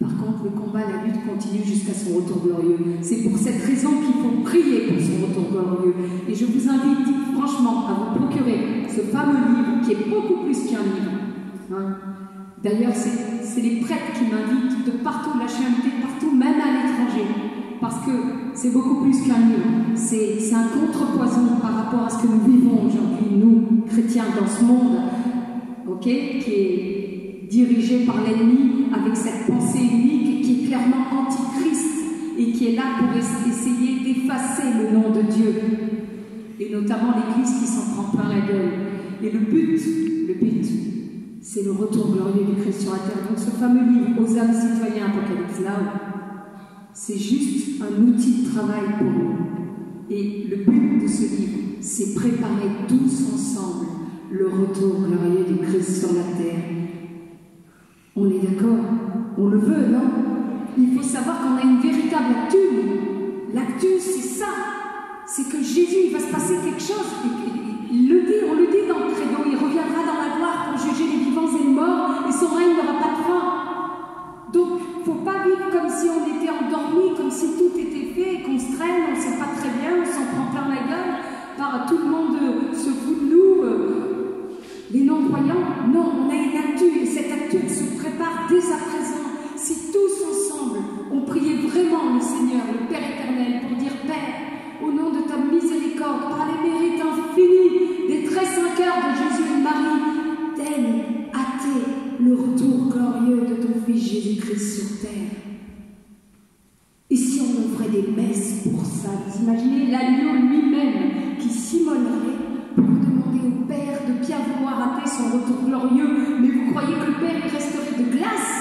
le combat, la lutte continue jusqu'à son retour glorieux. C'est pour cette raison qu'il faut prier pour son retour glorieux. Et je vous invite franchement à vous procurer ce fameux livre qui est beaucoup plus qu'un livre. Hein. D'ailleurs, c'est les prêtres qui m'invitent de partout, là je suis invitée partout, même à l'étranger. Parce que c'est beaucoup plus qu'un livre. C'est un contrepoison par rapport à ce que nous vivons aujourd'hui, nous, chrétiens, dans ce monde, qui est dirigé par l'ennemi avec cette pensée unique qui est clairement antichrist et qui est là pour essayer d'effacer le nom de Dieu. Et notamment l'Église qui s'en prend plein la gueule. Et le but, c'est le retour glorieux du Christ sur la terre. Donc ce fameux livre, Aux âmes citoyens, Apocalypse Now, c'est juste un outil de travail pour nous. Et le but de ce livre, c'est préparer tous ensemble le retour glorieux du Christ sur la terre. On est d'accord? On le veut, non? Il faut savoir qu'on a une véritable actu. L'actu, c'est ça. C'est que Jésus, il va se passer quelque chose. Il le dit, on le dit dans le credo. Il reviendra dans la gloire pour juger les vivants et les morts, et son règne n'aura pas de fin. Donc, il ne faut pas vivre comme si on était endormi, comme si tout était fait, qu'on se traîne, on ne sait pas très bien, on s'en prend plein la gueule, par tout le monde se fout de nous, les non-croyants. Non, on a une actu, et cette actu, elle se prépare dès à présent. Si tous ensemble, on priait vraiment le Seigneur, le Père éternel, pour dire « Père, au nom de ta miséricorde, par les mérites infinis des très saints cœurs de Jésus et de Marie, daigne hâter le retour glorieux de ton Fils Jésus-Christ sur terre. » Et si on offrait des messes pour ça, vous imaginez l'agneau lui-même qui s'immolerait pour demander au Père de bien vouloir hâter son retour glorieux, mais vous croyez que le Père il resterait de glace?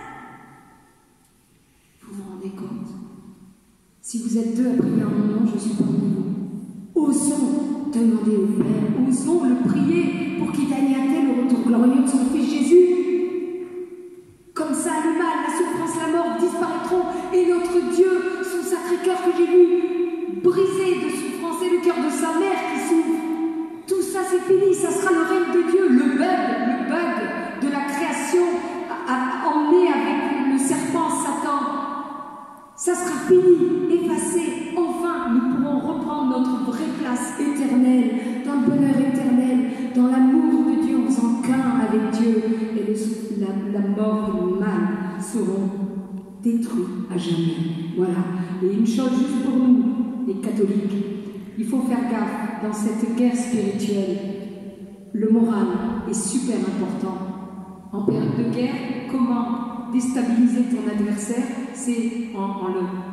Vous vous rendez compte? Si vous êtes deux à prier un moment, je suis parmi vous. Osons demander au Père, osons le prier pour qu'il daigne hâter le retour glorieux de son Fils Jésus. Comme ça, le mal, la souffrance, la mort disparaîtront, et notre Dieu, son sacré cœur que j'ai vu brisé de souffrance, et le cœur de sa mère qui souffre, tout ça c'est fini, ça sera le règne de Dieu. Le bug de la création emmené avec le serpent Satan, ça sera fini, effacé. Enfin, nous pourrons reprendre notre vraie place éternelle, dans le bonheur éternel, dans l'amour de Dieu, en faisant qu'un avec Dieu, et la mort et le mal seront détruits à jamais. Voilà. Et une chose juste pour nous, les catholiques, il faut faire gaffe dans cette guerre spirituelle. Le moral est super important. En période de guerre, comment déstabiliser ton adversaire? C'est en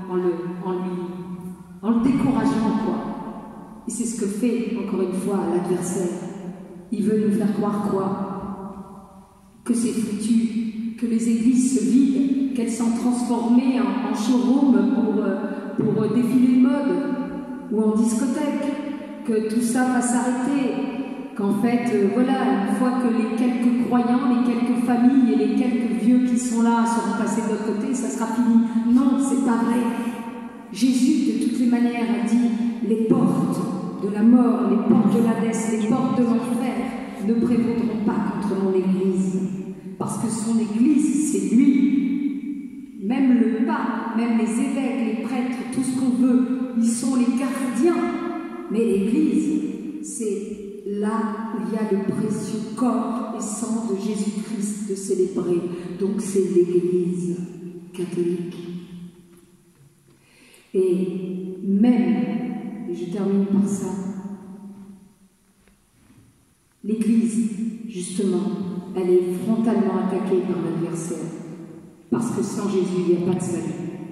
le décourageant, quoi. Et c'est ce que fait, encore une fois, l'adversaire. Il veut nous faire croire quoi? Que c'est foutu, que les églises se vident, qu'elles sont transformées en showroom pour défiler de mode, ou en discothèque, que tout ça va s'arrêter, qu'en fait, voilà, une fois que les quelques croyants, les quelques familles et les quelques vieux qui sont là seront passés de l'autre côté, ça sera fini. Non, c'est pas vrai. Jésus, de toutes les manières, a dit les portes de la mort, les portes de l'Hadès, les portes de l'enfer ne prévaudront pas contre mon Église. Parce que son Église, c'est lui. Même le pape, même les évêques, les prêtres, tout ce qu'on veut, ils sont les gardiens. Mais l'Église, c'est là où il y a le précieux corps et sang de Jésus-Christ de célébrer. Donc c'est l'Église catholique. Et même, et je termine par ça, l'Église, justement, elle est frontalement attaquée par l'adversaire. Parce que sans Jésus, il n'y a pas de salut.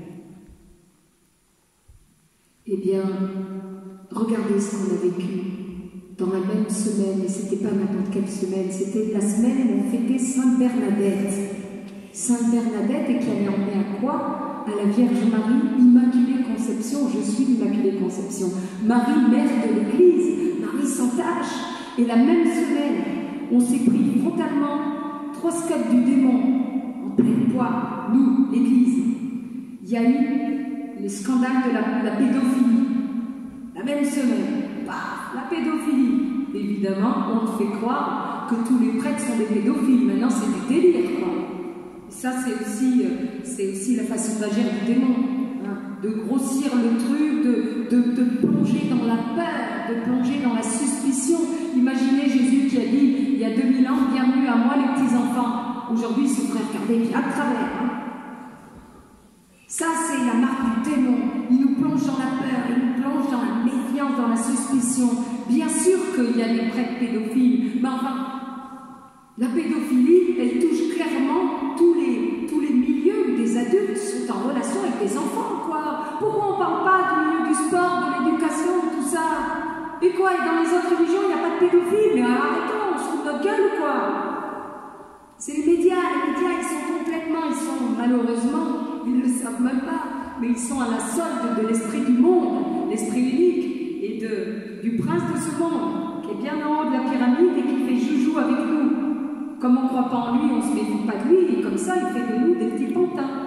Eh bien, regardez ce qu'on a vécu dans la même semaine, et c'était pas n'importe quelle semaine, c'était la semaine où on fêtait Sainte Bernadette. Sainte Bernadette, et qui allait emmener à quoi? À la Vierge Marie, Immaculée Conception. Je suis l'Immaculée Conception. Marie, mère de l'Église, Marie sans tache. Et la même semaine, on s'est pris frontalement 3 scops du démon en plein poids, nous, l'Église. Il y a eu le scandale de la pédophilie. La même semaine, paf, la pédophilie. Évidemment, on te fait croire que tous les prêtres sont des pédophiles. Maintenant, c'est du délire, quoi. Ça, c'est aussi la façon d'agir du démon, hein, de grossir le truc, de plonger dans la peur, de plonger dans la suspicion. Imaginez Jésus qui a dit, il y a 2000 ans, bienvenue à moi les petits-enfants. Aujourd'hui, il se ferait regarder bien de travers. Hein. Ça, c'est la marque du démon. Il nous plonge dans la peur, il nous plonge dans la méfiance, dans la suspicion. Bien sûr qu'il y a des prêtres pédophiles, mais enfin, la pédophilie, elle touche clairement tous les milieux où des adultes sont en relation avec des enfants, quoi. Pourquoi on ne parle pas du milieu du sport, de l'éducation, de tout ça? Et quoi, et dans les autres religions, il n'y a pas de pédophiles? Mais arrêtons, on se fout de notre gueule ou quoi? C'est les médias, ils sont complètement, malheureusement, ils ne le savent même pas, mais ils sont à la solde de l'esprit du monde, l'esprit unique, et du prince de ce monde, qui est bien en haut de la pyramide et qui fait joujou avec nous. Comme on ne croit pas en lui, on ne se méfie pas de lui, et comme ça, il fait de nous des petits pantins.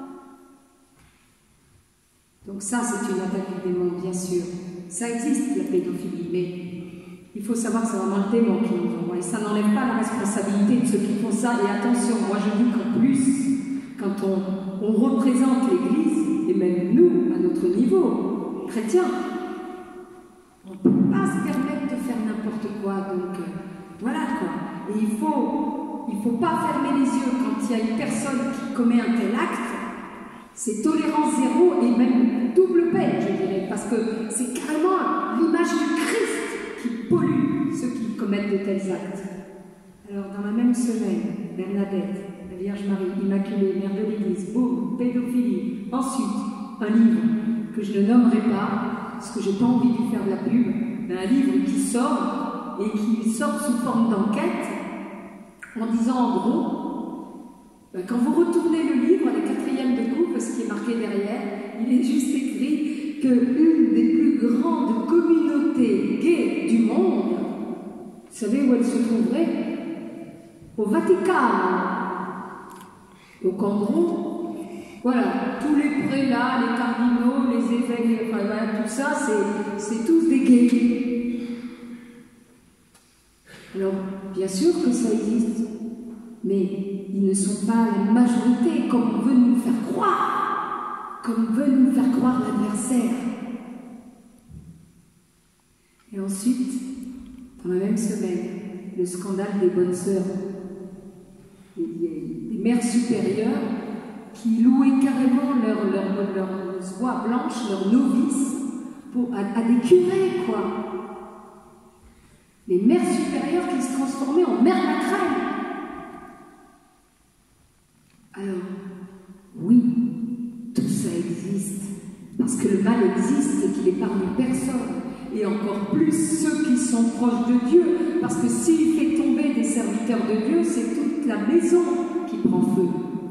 Donc ça, c'est une attaque du démon, bien sûr. Ça existe, la pédophilie, mais il faut savoir que c'est vraiment le démon qui nous envoie. Et ça n'enlève pas la responsabilité de ceux qui font ça. Et attention, moi je dis qu'en plus, quand on représente l'Église, et même nous, à notre niveau, chrétiens, on ne peut pas se permettre de faire n'importe quoi. Donc voilà quoi. Et il faut pas fermer les yeux quand il y a une personne qui commet un tel acte. C'est tolérance zéro et même double peine, je dirais, parce que c'est carrément l'image du Christ qui pollue ceux qui commettent de tels actes. Alors, dans la même semaine, Bernadette, la Vierge Marie, Immaculée, Mère de l'Église, boum, pédophilie. Ensuite, un livre que je ne nommerai pas, parce que j'ai pas envie de faire de la pub, mais un livre qui sort, et qui sort sous forme d'enquête, en disant en gros, quand vous retournez le livre, la 4e de coupe, ce qui est marqué derrière, il est juste écrit qu'une des plus grandes communautés gays du monde, vous savez où elle se trouverait? Au Vatican. Donc en gros, voilà, tous les prélats, les cardinaux, les évêques, enfin, voilà, tout ça, c'est tous des gays. Alors, bien sûr que ça existe, mais ils ne sont pas la majorité, comme on veut nous faire croire, l'adversaire. Et ensuite, dans la même semaine, le scandale des bonnes sœurs, des mères supérieures qui louaient carrément leur soie blanche, leurs novices, à des curés, quoi. Les mères supérieures qui se transformaient en mères macrènes. Alors, oui, tout ça existe, parce que le mal existe et qu'il épargne personne, et encore plus ceux qui sont proches de Dieu, parce que s'il fait tomber des serviteurs de Dieu, c'est toute la maison qui prend feu.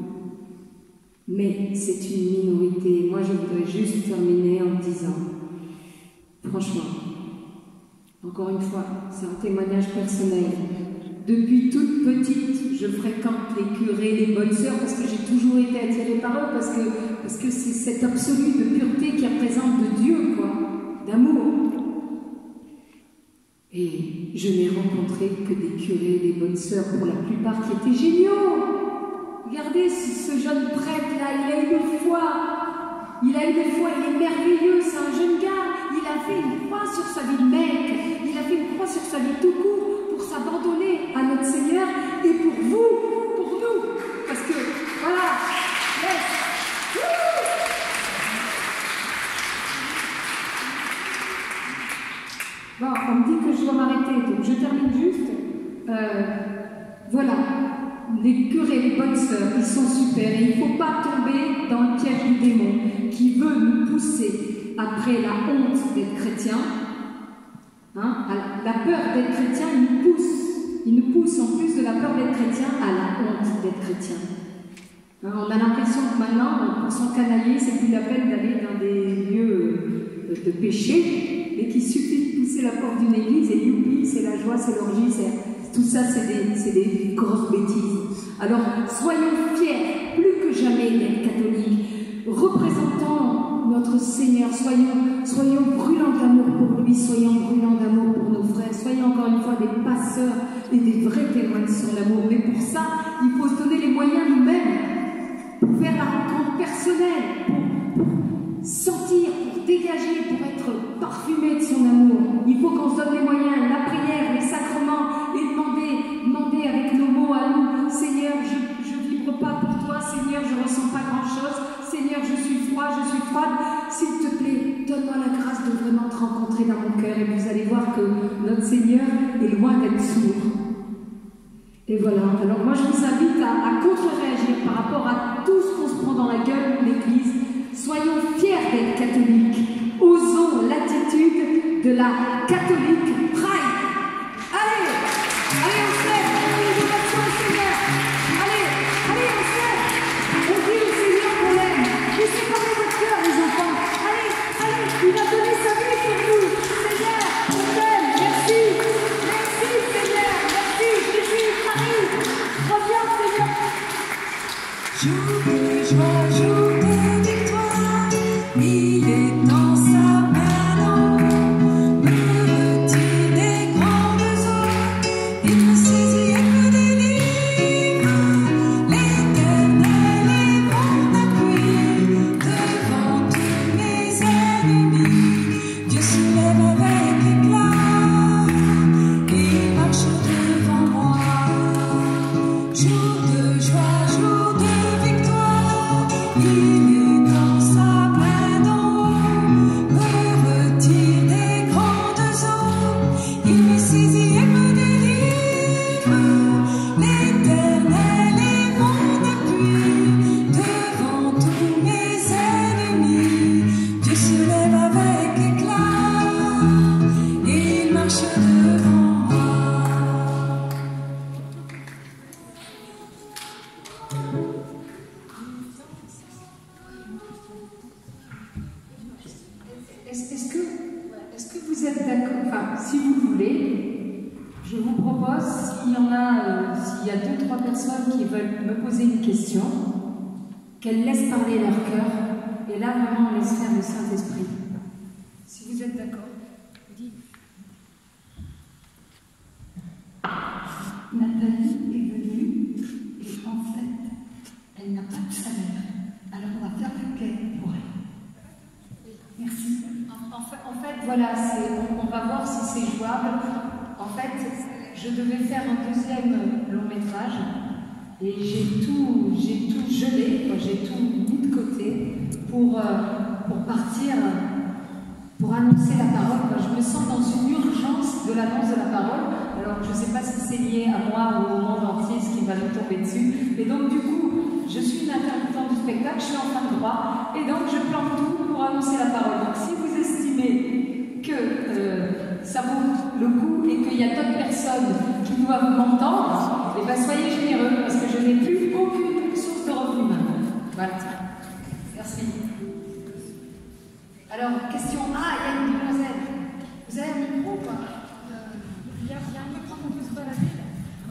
Mais c'est une minorité. Moi, je voudrais juste terminer en disant, franchement, encore une fois, c'est un témoignage personnel. Depuis toute petite, je fréquente les curés, les bonnes sœurs, parce que j'ai toujours été attirée par eux, parce que c'est cette absolue de pureté qui représente de Dieu, quoi, d'amour. Et je n'ai rencontré que des curés, des bonnes sœurs, pour la plupart, qui étaient géniaux. Regardez ce jeune prêtre-là, il a une foi, il est merveilleux, c'est un jeune gars, il a fait une croix sur sa vie de mec, il a fait une croix sur sa vie tout court, pour s'abandonner à notre Seigneur et pour vous, pour nous. Parce que, voilà, yes. Bon, on me dit que je dois m'arrêter, donc je termine juste. Voilà, les curés, les bonnes sœurs, ils sont super et il ne faut pas tomber dans le piège du démon qui veut nous pousser après la honte d'être chrétien. Hein, la peur d'être chrétien, il nous pousse en plus de la peur d'être chrétien à la honte d'être chrétien. Hein, on a l'impression que maintenant, pour s'encanailler, c'est plus la peine d'aller dans des lieux de péché, mais qu'il suffit de pousser la porte d'une église et youpi, c'est la joie, c'est l'orgie, tout ça c'est des grosses bêtises. Alors soyons fiers, plus que jamais, d'être catholiques, représentons notre Seigneur, soyons brûlants d'amour pour lui, soyons brûlants d'amour pour nos frères, soyons encore une fois des passeurs et des vrais témoins sur l'amour. Mais pour ça, il faut se donner les moyens nous-mêmes pour faire la rencontre personnelle personnel, pour sentir, pour dégager, pour être parfumé de son amour. Il faut qu'on se donne les moyens, la prière, les sacrements, et demander avec nos mots à nous, Seigneur, je vibre pas pour toi, Seigneur, je ressens pas grand-chose, Seigneur, je suis froid, je suis froide, s'il te plaît, donne-moi la grâce de vraiment te rencontrer dans mon cœur, et vous allez voir que notre Seigneur est loin d'être sourd. Et voilà, alors moi je vous invite à contre-réagir par rapport à tout ce qu'on se prend dans la gueule de l'Église. Soyons fiers d'être catholiques. Osons l'attitude de la catholique pride. Allez, allez, on se lève, on fait une ovation au Seigneur. Allez, allez, on se lève. On dit au Seigneur qu'on l'aime. Laissez parler votre cœur, les enfants. Allez, allez, il a donné sa vie pour nous. Seigneur, on t'aime. Merci. Merci, Seigneur. Merci, Jésus, Marie. Reviens, Seigneur. Jour de joie, jour de victoire, il est dans sa main, me retire des grandes eaux, il me saisit et me délivre. L'Éternel est mon appui, devant tous mes ennemis. Dieu se lève avec éclat, et marche devant moi. Jour de joie, jour de victoire, il est dans sa main d'en haut, me retire des grandes eaux, il me saisit et me délivre. L'Éternel est mon appui, devant tous mes ennemis. Dieu se lève avec éclat, et il marche devant moi. Est-ce que vous êtes d'accord? Enfin, si vous voulez, je vous propose, s'il y a 2-3 personnes qui veulent me poser une question, qu'elles laissent parler leur cœur, et là vraiment on laisse faire le Saint-Esprit. Si vous êtes d'accord, dites. Nathalie est venue et en fait, elle n'a pas de salaire. Alors on va faire le quai pour elle. Merci. En fait, voilà, on va voir si c'est jouable. En fait, je devais faire un deuxième long métrage et j'ai tout gelé, j'ai tout mis de côté pour partir, pour annoncer la parole. Je me sens dans une urgence de l'annonce de la parole. Alors, je ne sais pas si c'est lié à moi ou au monde entier, ce qui va nous tomber dessus. Et donc, du coup, je suis une intermittente du spectacle, je suis en fin de droit, et donc je plante tout pour annoncer la parole. Donc, si vous estimez que ça vaut le coup et qu'il y a d'autres personnes qui doivent m'entendre, eh bien, soyez généreux, parce que je n'ai plus aucune source de revenus maintenant. Voilà. Merci. Alors, question A, il y a une demoiselle. Vous avez un micro ou pas? Il y a un micro qu'on peut se balader là.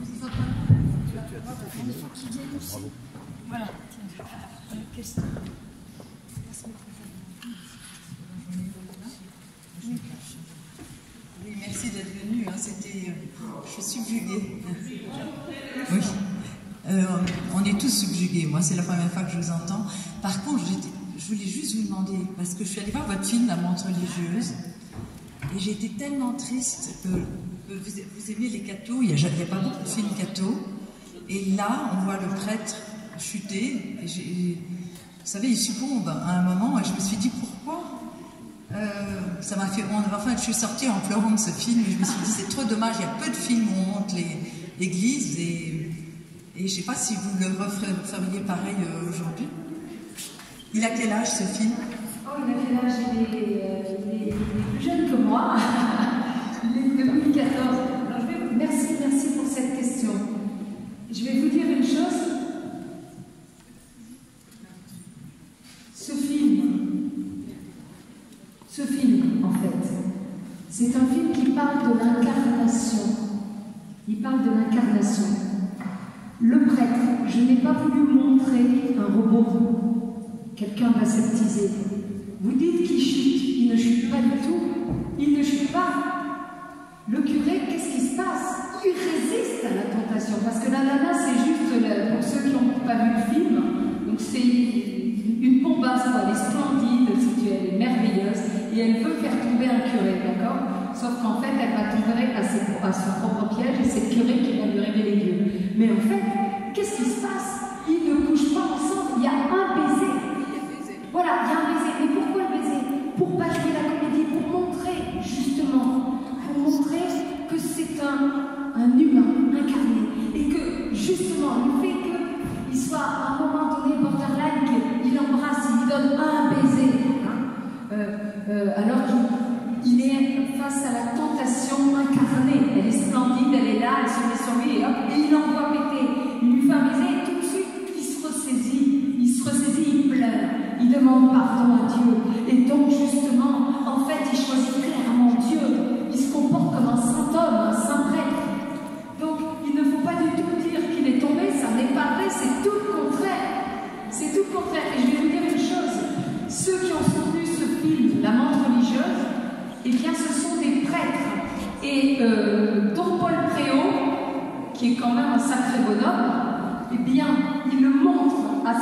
Il faut qu'il vienne aussi. Voilà. Question. Oui, merci d'être venu. C'était, je suis subjuguée. Oui. On est tous subjugués. Moi, c'est la première fois que je vous entends. Par contre, je voulais juste vous demander, parce que je suis allée voir votre film, La Montre religieuse, et j'ai été tellement triste que vous aimiez les cathos. Il n'y a pas beaucoup de films cathos. Et là, on voit le prêtre chuter. Et vous savez, il succombe à un moment. Et je me suis dit, pourquoi ça m'a fait... Enfin, je suis sortie en pleurant de ce film. Et je me suis dit, c'est trop dommage. Il y a peu de films où on montre l'église. Et je ne sais pas si vous le referiez pareil aujourd'hui. Il a quel âge, ce film? Oh, il a quel âge? Il est plus jeune que moi. Il est 2014. Alors, merci pour cette question. Je vais vous dire une chose. Ce film, en fait, c'est un film qui parle de l'incarnation. Il parle de l'incarnation. Le prêtre, je n'ai pas voulu montrer un robot, quelqu'un d'aseptisé. Vous dites qu'il chute, il ne chute pas du tout. Il ne chute pas. Le curé, qu'est-ce qui se passe? Il résiste à la tentation, parce que la nana, c'est juste, pour ceux qui n'ont pas vu le film, donc c'est une pompe Sauf qu'en fait, elle va tomber à son propre piège et c'est le curé qui va lui révéler Dieu. Mais en fait, qu'est-ce qui se passe? Ils ne couchent pas ensemble, il y a un baiser. Voilà, il y a un baiser. Mais pourquoi le baiser? Pour bâcher la comédie, pour montrer, justement, que c'est un humain incarné. Et que, justement, le fait qu'il soit à un moment donné borderline, qu'il embrasse, il lui donne un baiser, alors qu'il est face à la tentation incarnée. Elle est splendide, elle est là, elle se met sur lui, et hop, et il l'envoie péter. Il lui fait un baiser, et tout de suite, il se ressaisit, il pleure, il demande pardon à Dieu. Et donc, justement, en fait, il choisit clairement Dieu. Il se comporte comme un saint homme, un saint prêtre. Donc, il ne faut pas du tout dire qu'il est tombé, ça n'est pas vrai, c'est tout le contraire. C'est tout le contraire. Et je vais vous dire une chose, ceux qui ont soutenu ce film, La Menthe religieuse, eh bien, ce sont des prêtres. Et Don Paul Préau, qui est quand même un sacré bonhomme, eh bien, il le montre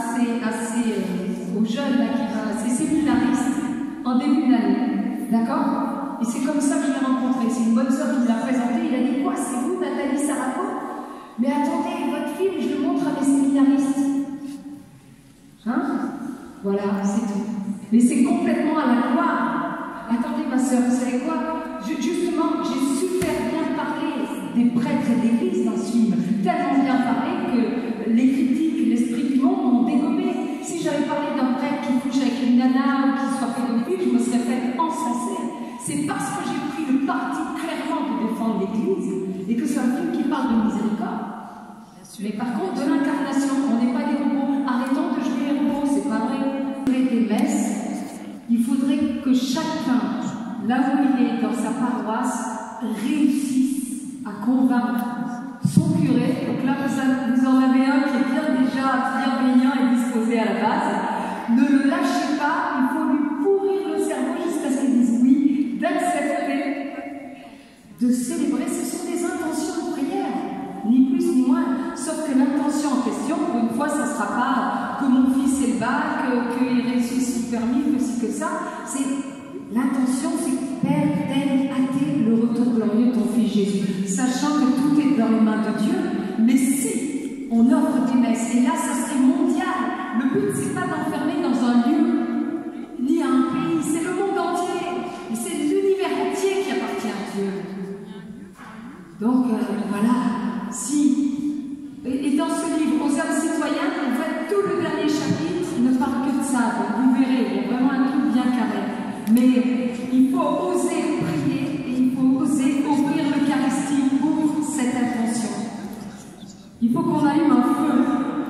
aux jeunes, là, ces séminaristes, en début d'année. D'accord? Et c'est comme ça que je l'ai rencontré. C'est une bonne sœur qui me l'a présenté. Il a dit, quoi, c'est vous, Nathalie Saraco? Mais attendez, votre film, je le montre à mes séminaristes. Hein? Voilà, c'est tout. Mais c'est complètement à la gloire. Attendez, ma sœur, vous savez quoi? Justement, j'ai super bien parlé des prêtres et d'église dans ce film. Tellement bien parlé que les critiques, l'esprit du monde m'ont dégommé. Si j'avais parlé d'un prêtre qui couche avec une nana ou qui soit pédophile, je me serais fait encenser. C'est parce que j'ai pris le parti clairement de défendre l'Église et que c'est un film qui parle de miséricorde. Mais par contre, de l'incarnation, on n'est pas des robots. Arrêtons de jouer les robots, c'est pas vrai. Des messes, il faudrait que chacun, là où il est dans sa paroisse, réussisse à convaincre son curé. Donc là, vous en avez un qui est bien déjà bienveillant et disposé à la base. Ne le lâchez pas, il faut lui pourrir le cerveau jusqu'à ce qu'il dise oui, d'accepter, de célébrer. Ce sont des intentions de prière, ni plus ni moins. Sauf que l'intention en question, pour une fois, ça ne sera pas que mon fils ait le bac, qu'il réussisse le permis, que ci, que ça. C'est l'intention, c'est Père, t'aime, hâter le retour glorieux de ton fils Jésus, sachant que tout est dans les mains de Dieu. Mais si on offre des messes, et là, ça serait mondial. Le but, c'est pas d'enfermer dans un lieu, ni à un pays, c'est le monde entier, c'est l'univers entier qui appartient à Dieu. Donc, voilà, si. Et dans ce livre, aux âmes citoyens, en fait, tout le dernier chapitre ne parle que de ça. Donc, vous verrez, il y a vraiment un truc bien carré. Mais il faut oser prier et il faut oser offrir l'Eucharistie pour cette intention. Il faut qu'on allume un feu.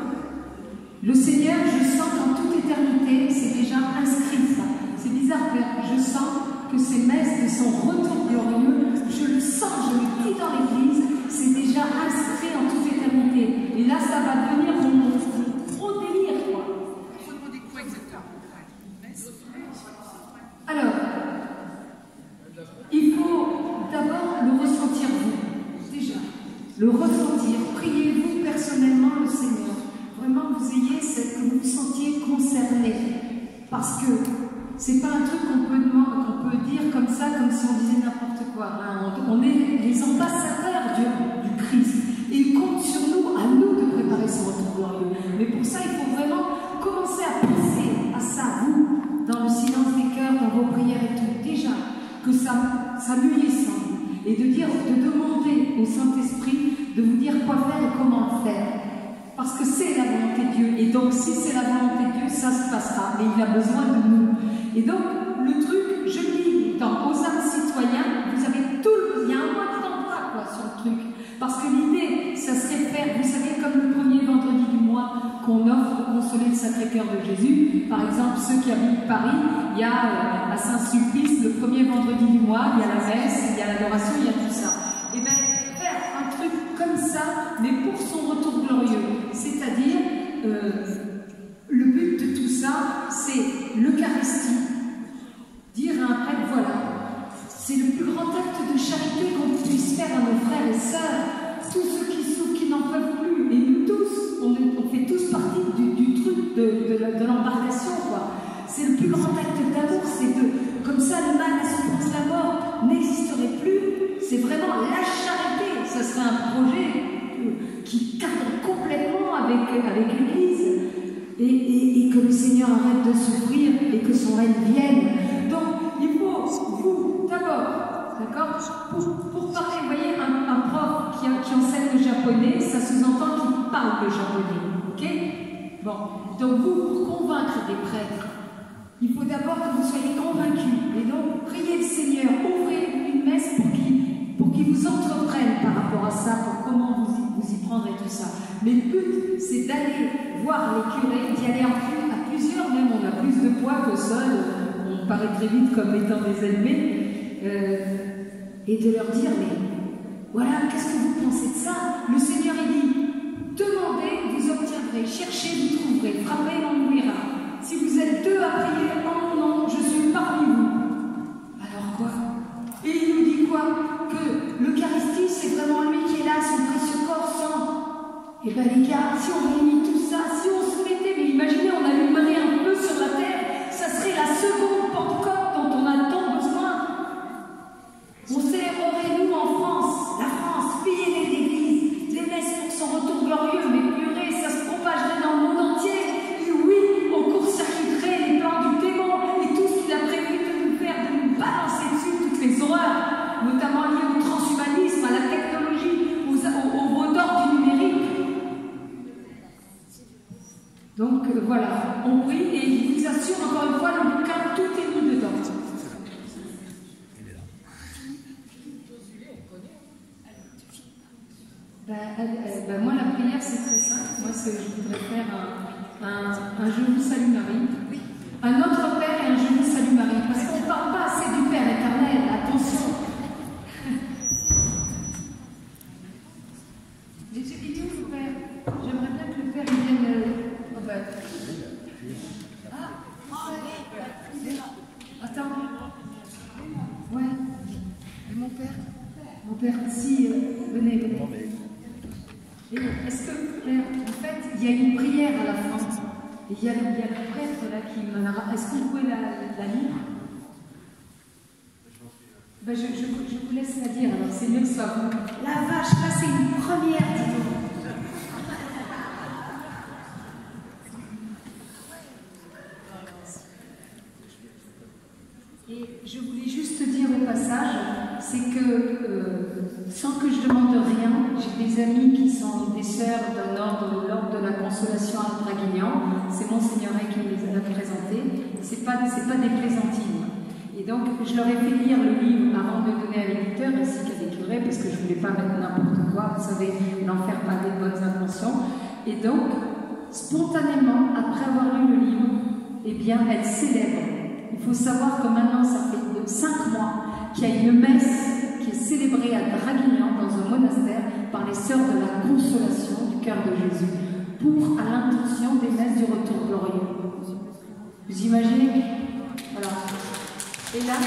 Le Seigneur, je sens qu'en toute éternité, c'est déjà inscrit ça. C'est bizarre, je sens que ces messes de son retour glorieux, je le sens, je le dis dans l'Église, c'est déjà inscrit en toute éternité. Et là, ça va devenir mon gros délire, quoi. Il faut demander quoi exactement? Alors, il faut d'abord le ressentir vous, déjà. Le ressentir, priez-vous personnellement le Seigneur. Vraiment, vous ayez que vous vous sentiez concerné. Parce que c'est pas un truc qu'on peut dire comme ça, comme si on disait n'importe quoi. Hein. On est les ambassadeurs du Christ. Et il compte sur nous, à nous de préparer son retour glorieux. Mais pour ça, il faut vraiment commencer à penser à ça, vous, dans le silence des cœurs, dans vos prières et tout. Déjà, que ça mûrisse en vous. Et de demander au Saint-Esprit de vous dire quoi faire et comment faire. Parce que c'est la volonté de Dieu. Et donc, si c'est la volonté de Dieu, ça se passera. Mais il a besoin de nous. Et donc, le truc, je dis, dans Aux âmes citoyens, vous avez tout, il y a un mois d'emploi, quoi, sur le truc. Parce que l'idée, ça serait faire, vous savez, comme le premier vendredi du mois qu'on offre au consoler le Sacré-Cœur de Jésus. Par exemple, ceux qui habitent Paris, il y a à Saint-Sulpice, le premier vendredi du mois, il y a la messe, il y a l'adoration, il y a tout ça. Et bien, faire un truc comme ça, mais pour son retour glorieux. C'est-à-dire, le but de tout ça, c'est l'Eucharistie. Dire à un prêtre, voilà, c'est le plus grand acte de charité qu'on puisse faire à nos frères et sœurs, tous ceux qui souffrent, qui n'en peuvent plus. Et nous tous, on fait tous partie du truc de l'embarcation, quoi. C'est le plus grand acte d'amour, c'est comme ça le mal, la souffrance, la mort n'existerait plus. C'est vraiment la charité. Ça serait un projet qui cadre complètement avec l'Église. Et que le Seigneur arrête de souffrir et que son règne vienne. Donc, il faut, vous, d'abord, d'accord, pour parler, vous voyez, un prof qui enseigne le japonais, ça sous-entend qu'il parle le japonais, ok? Bon, donc vous, pour convaincre des prêtres, il faut d'abord que vous soyez convaincus. Et donc, priez le Seigneur, ouvrez une messe pour qu'il vous entreprenne par rapport à ça, pour comment vous y prendre et tout ça. Mais le but, c'est d'aller voir les curés, d'y aller à plusieurs, même on a plus de poids que seul, on paraît très vite comme étant des ennemis, et de leur dire, mais voilà, qu'est-ce que vous pensez de ça? Le Seigneur, il dit, demandez, vous obtiendrez, cherchez, vous trouverez, frappez, on ouvrira. Si vous êtes deux à prier en mon nom, je suis parmi vous. Alors quoi? Et il nous dit quoi? Que l'Eucharistie, c'est vraiment lui qui est là, son précieux corps, sang. Eh bien les gars, si on réunit tout ça, si on se mettait, mais imaginez, on allumerait un peu sur la terre, ça serait la seconde Pentecôte dont on a tant besoin. On célébrerait, nous, en France, la France, pays née d'église, des messes pour son retour glorieux, mais purée, ça se propagerait dans le monde entier. Et oui, on court-circuiterait les plans du démon et tout ce qu'il a prévu de nous faire, de nous balancer dessus toutes les horreurs, notamment liées au transhumanisme, à la technologie, aux mots d'ordre du numérique. Donc voilà, on prie et il vous assure encore une fois, le bouquin, tout est mis dedans. Moi, la prière, c'est très simple. Moi, je voudrais faire un Je vous salue Marie. Un Notre Père et un Je vous salue Marie. Parce qu'on ne parle pas assez du Père éternel, attention. Il est où le Père? J'aimerais bien que le Père vienne. Attends. Ouais. Et mon Père? Mon Père, si, venez. Et est-ce que, Père, en fait, il y a une prière à la fin. Et il y a le prêtre là qui m'a. Est-ce que vous pouvez la lire? Ben, je vous laisse la dire, alors c'est mieux que ce soit vous. La vache, là c'est une première, dis-donc. Et je voulais juste dire au passage, c'est que sans que je demande rien, j'ai des amis qui sont des sœurs de l'ordre de la Consolation à Draguignan. C'est Monseigneur qui me les a présentés. C'est pas des plaisantines. Et donc, je leur ai fait lire le livre avant de le donner à l'éditeur ainsi qu'à des curés, parce que je ne voulais pas mettre n'importe quoi, vous savez, n'en faire pas des bonnes intentions. Et donc, spontanément, après avoir lu le livre, eh bien, elles célèbrent. Il faut savoir que maintenant, ça fait 5 mois qu'il y a une messe qui est célébrée à Draguignan, dans un monastère, par les sœurs de la Consolation du cœur de Jésus, pour à l'intention des messes du retour glorieux. Vous imaginez? Voilà. Et là,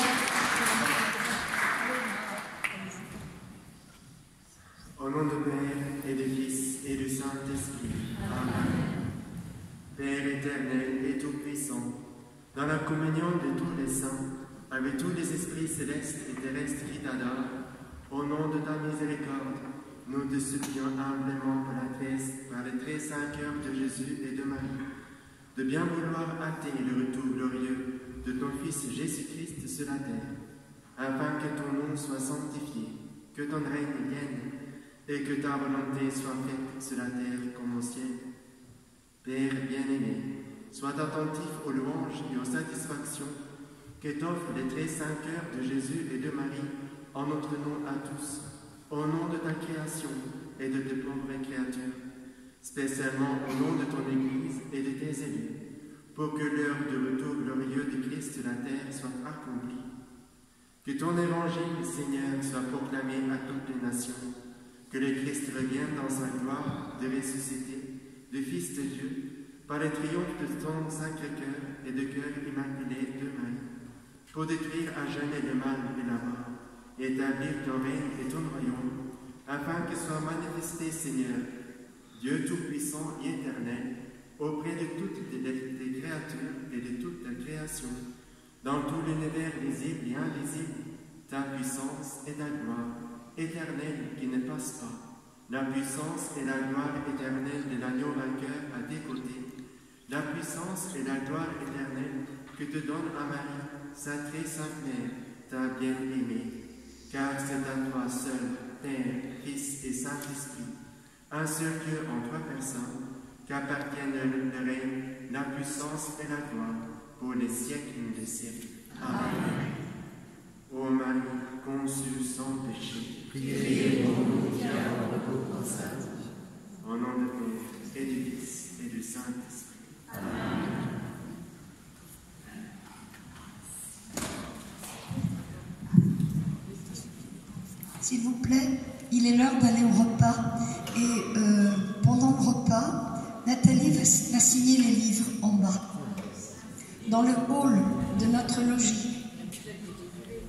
au nom du Père et du Fils et du Saint-Esprit. Amen. Père éternel et tout-puissant, dans la communion de tous les saints, avec tous les esprits célestes et terrestres qui t'adorent, au nom de ta miséricorde, nous te supplions humblement par les très saints cœurs de Jésus et de Marie, de bien vouloir hâter le retour glorieux de ton Fils Jésus-Christ sur la terre, afin que ton nom soit sanctifié, que ton règne vienne, et que ta volonté soit faite sur la terre comme au ciel. Père bien-aimé, sois attentif aux louanges et aux satisfactions que t'offrent les très saints cœurs de Jésus et de Marie en notre nom à tous, au nom de ta création et de tes pauvres créatures, spécialement au nom de ton Église et de tes élus, pour que l'heure de retour glorieux de Christ sur la terre soit accomplie. Que ton évangile, Seigneur, soit proclamé à toutes les nations, que le Christ revienne dans sa gloire de ressuscité, de Fils de Dieu, par le triomphe de ton Sacré-Cœur et de cœur immaculé de Marie, pour détruire à jamais le mal et la mort, et établir ton règne et ton royaume, afin que soit manifesté, Seigneur, Dieu tout-puissant et éternel, auprès de toutes tes créatures et de toute ta création, dans tout l'univers visible et invisible, ta puissance et ta gloire éternelle qui ne passe pas, la puissance et la gloire éternelle de l'agneau vainqueur à tes côtés, la puissance et la gloire éternelle que te donne à Marie, sa très sainte mère, ta bien-aimée, car c'est à toi seul, Père, Fils et Saint-Esprit, un seul Dieu en trois personnes, qu'appartiennent le règne, la puissance et la gloire pour les siècles des siècles. Amen. Ô Marie, conçue sans péché, priez pour nous qui avons recours à sa vie. Au nom du Père et du Fils et du Saint-Esprit. Amen. S'il vous plaît, il est l'heure d'aller au repas et pendant le repas, Nathalie va signer les livres en bas, dans le hall de notre logis.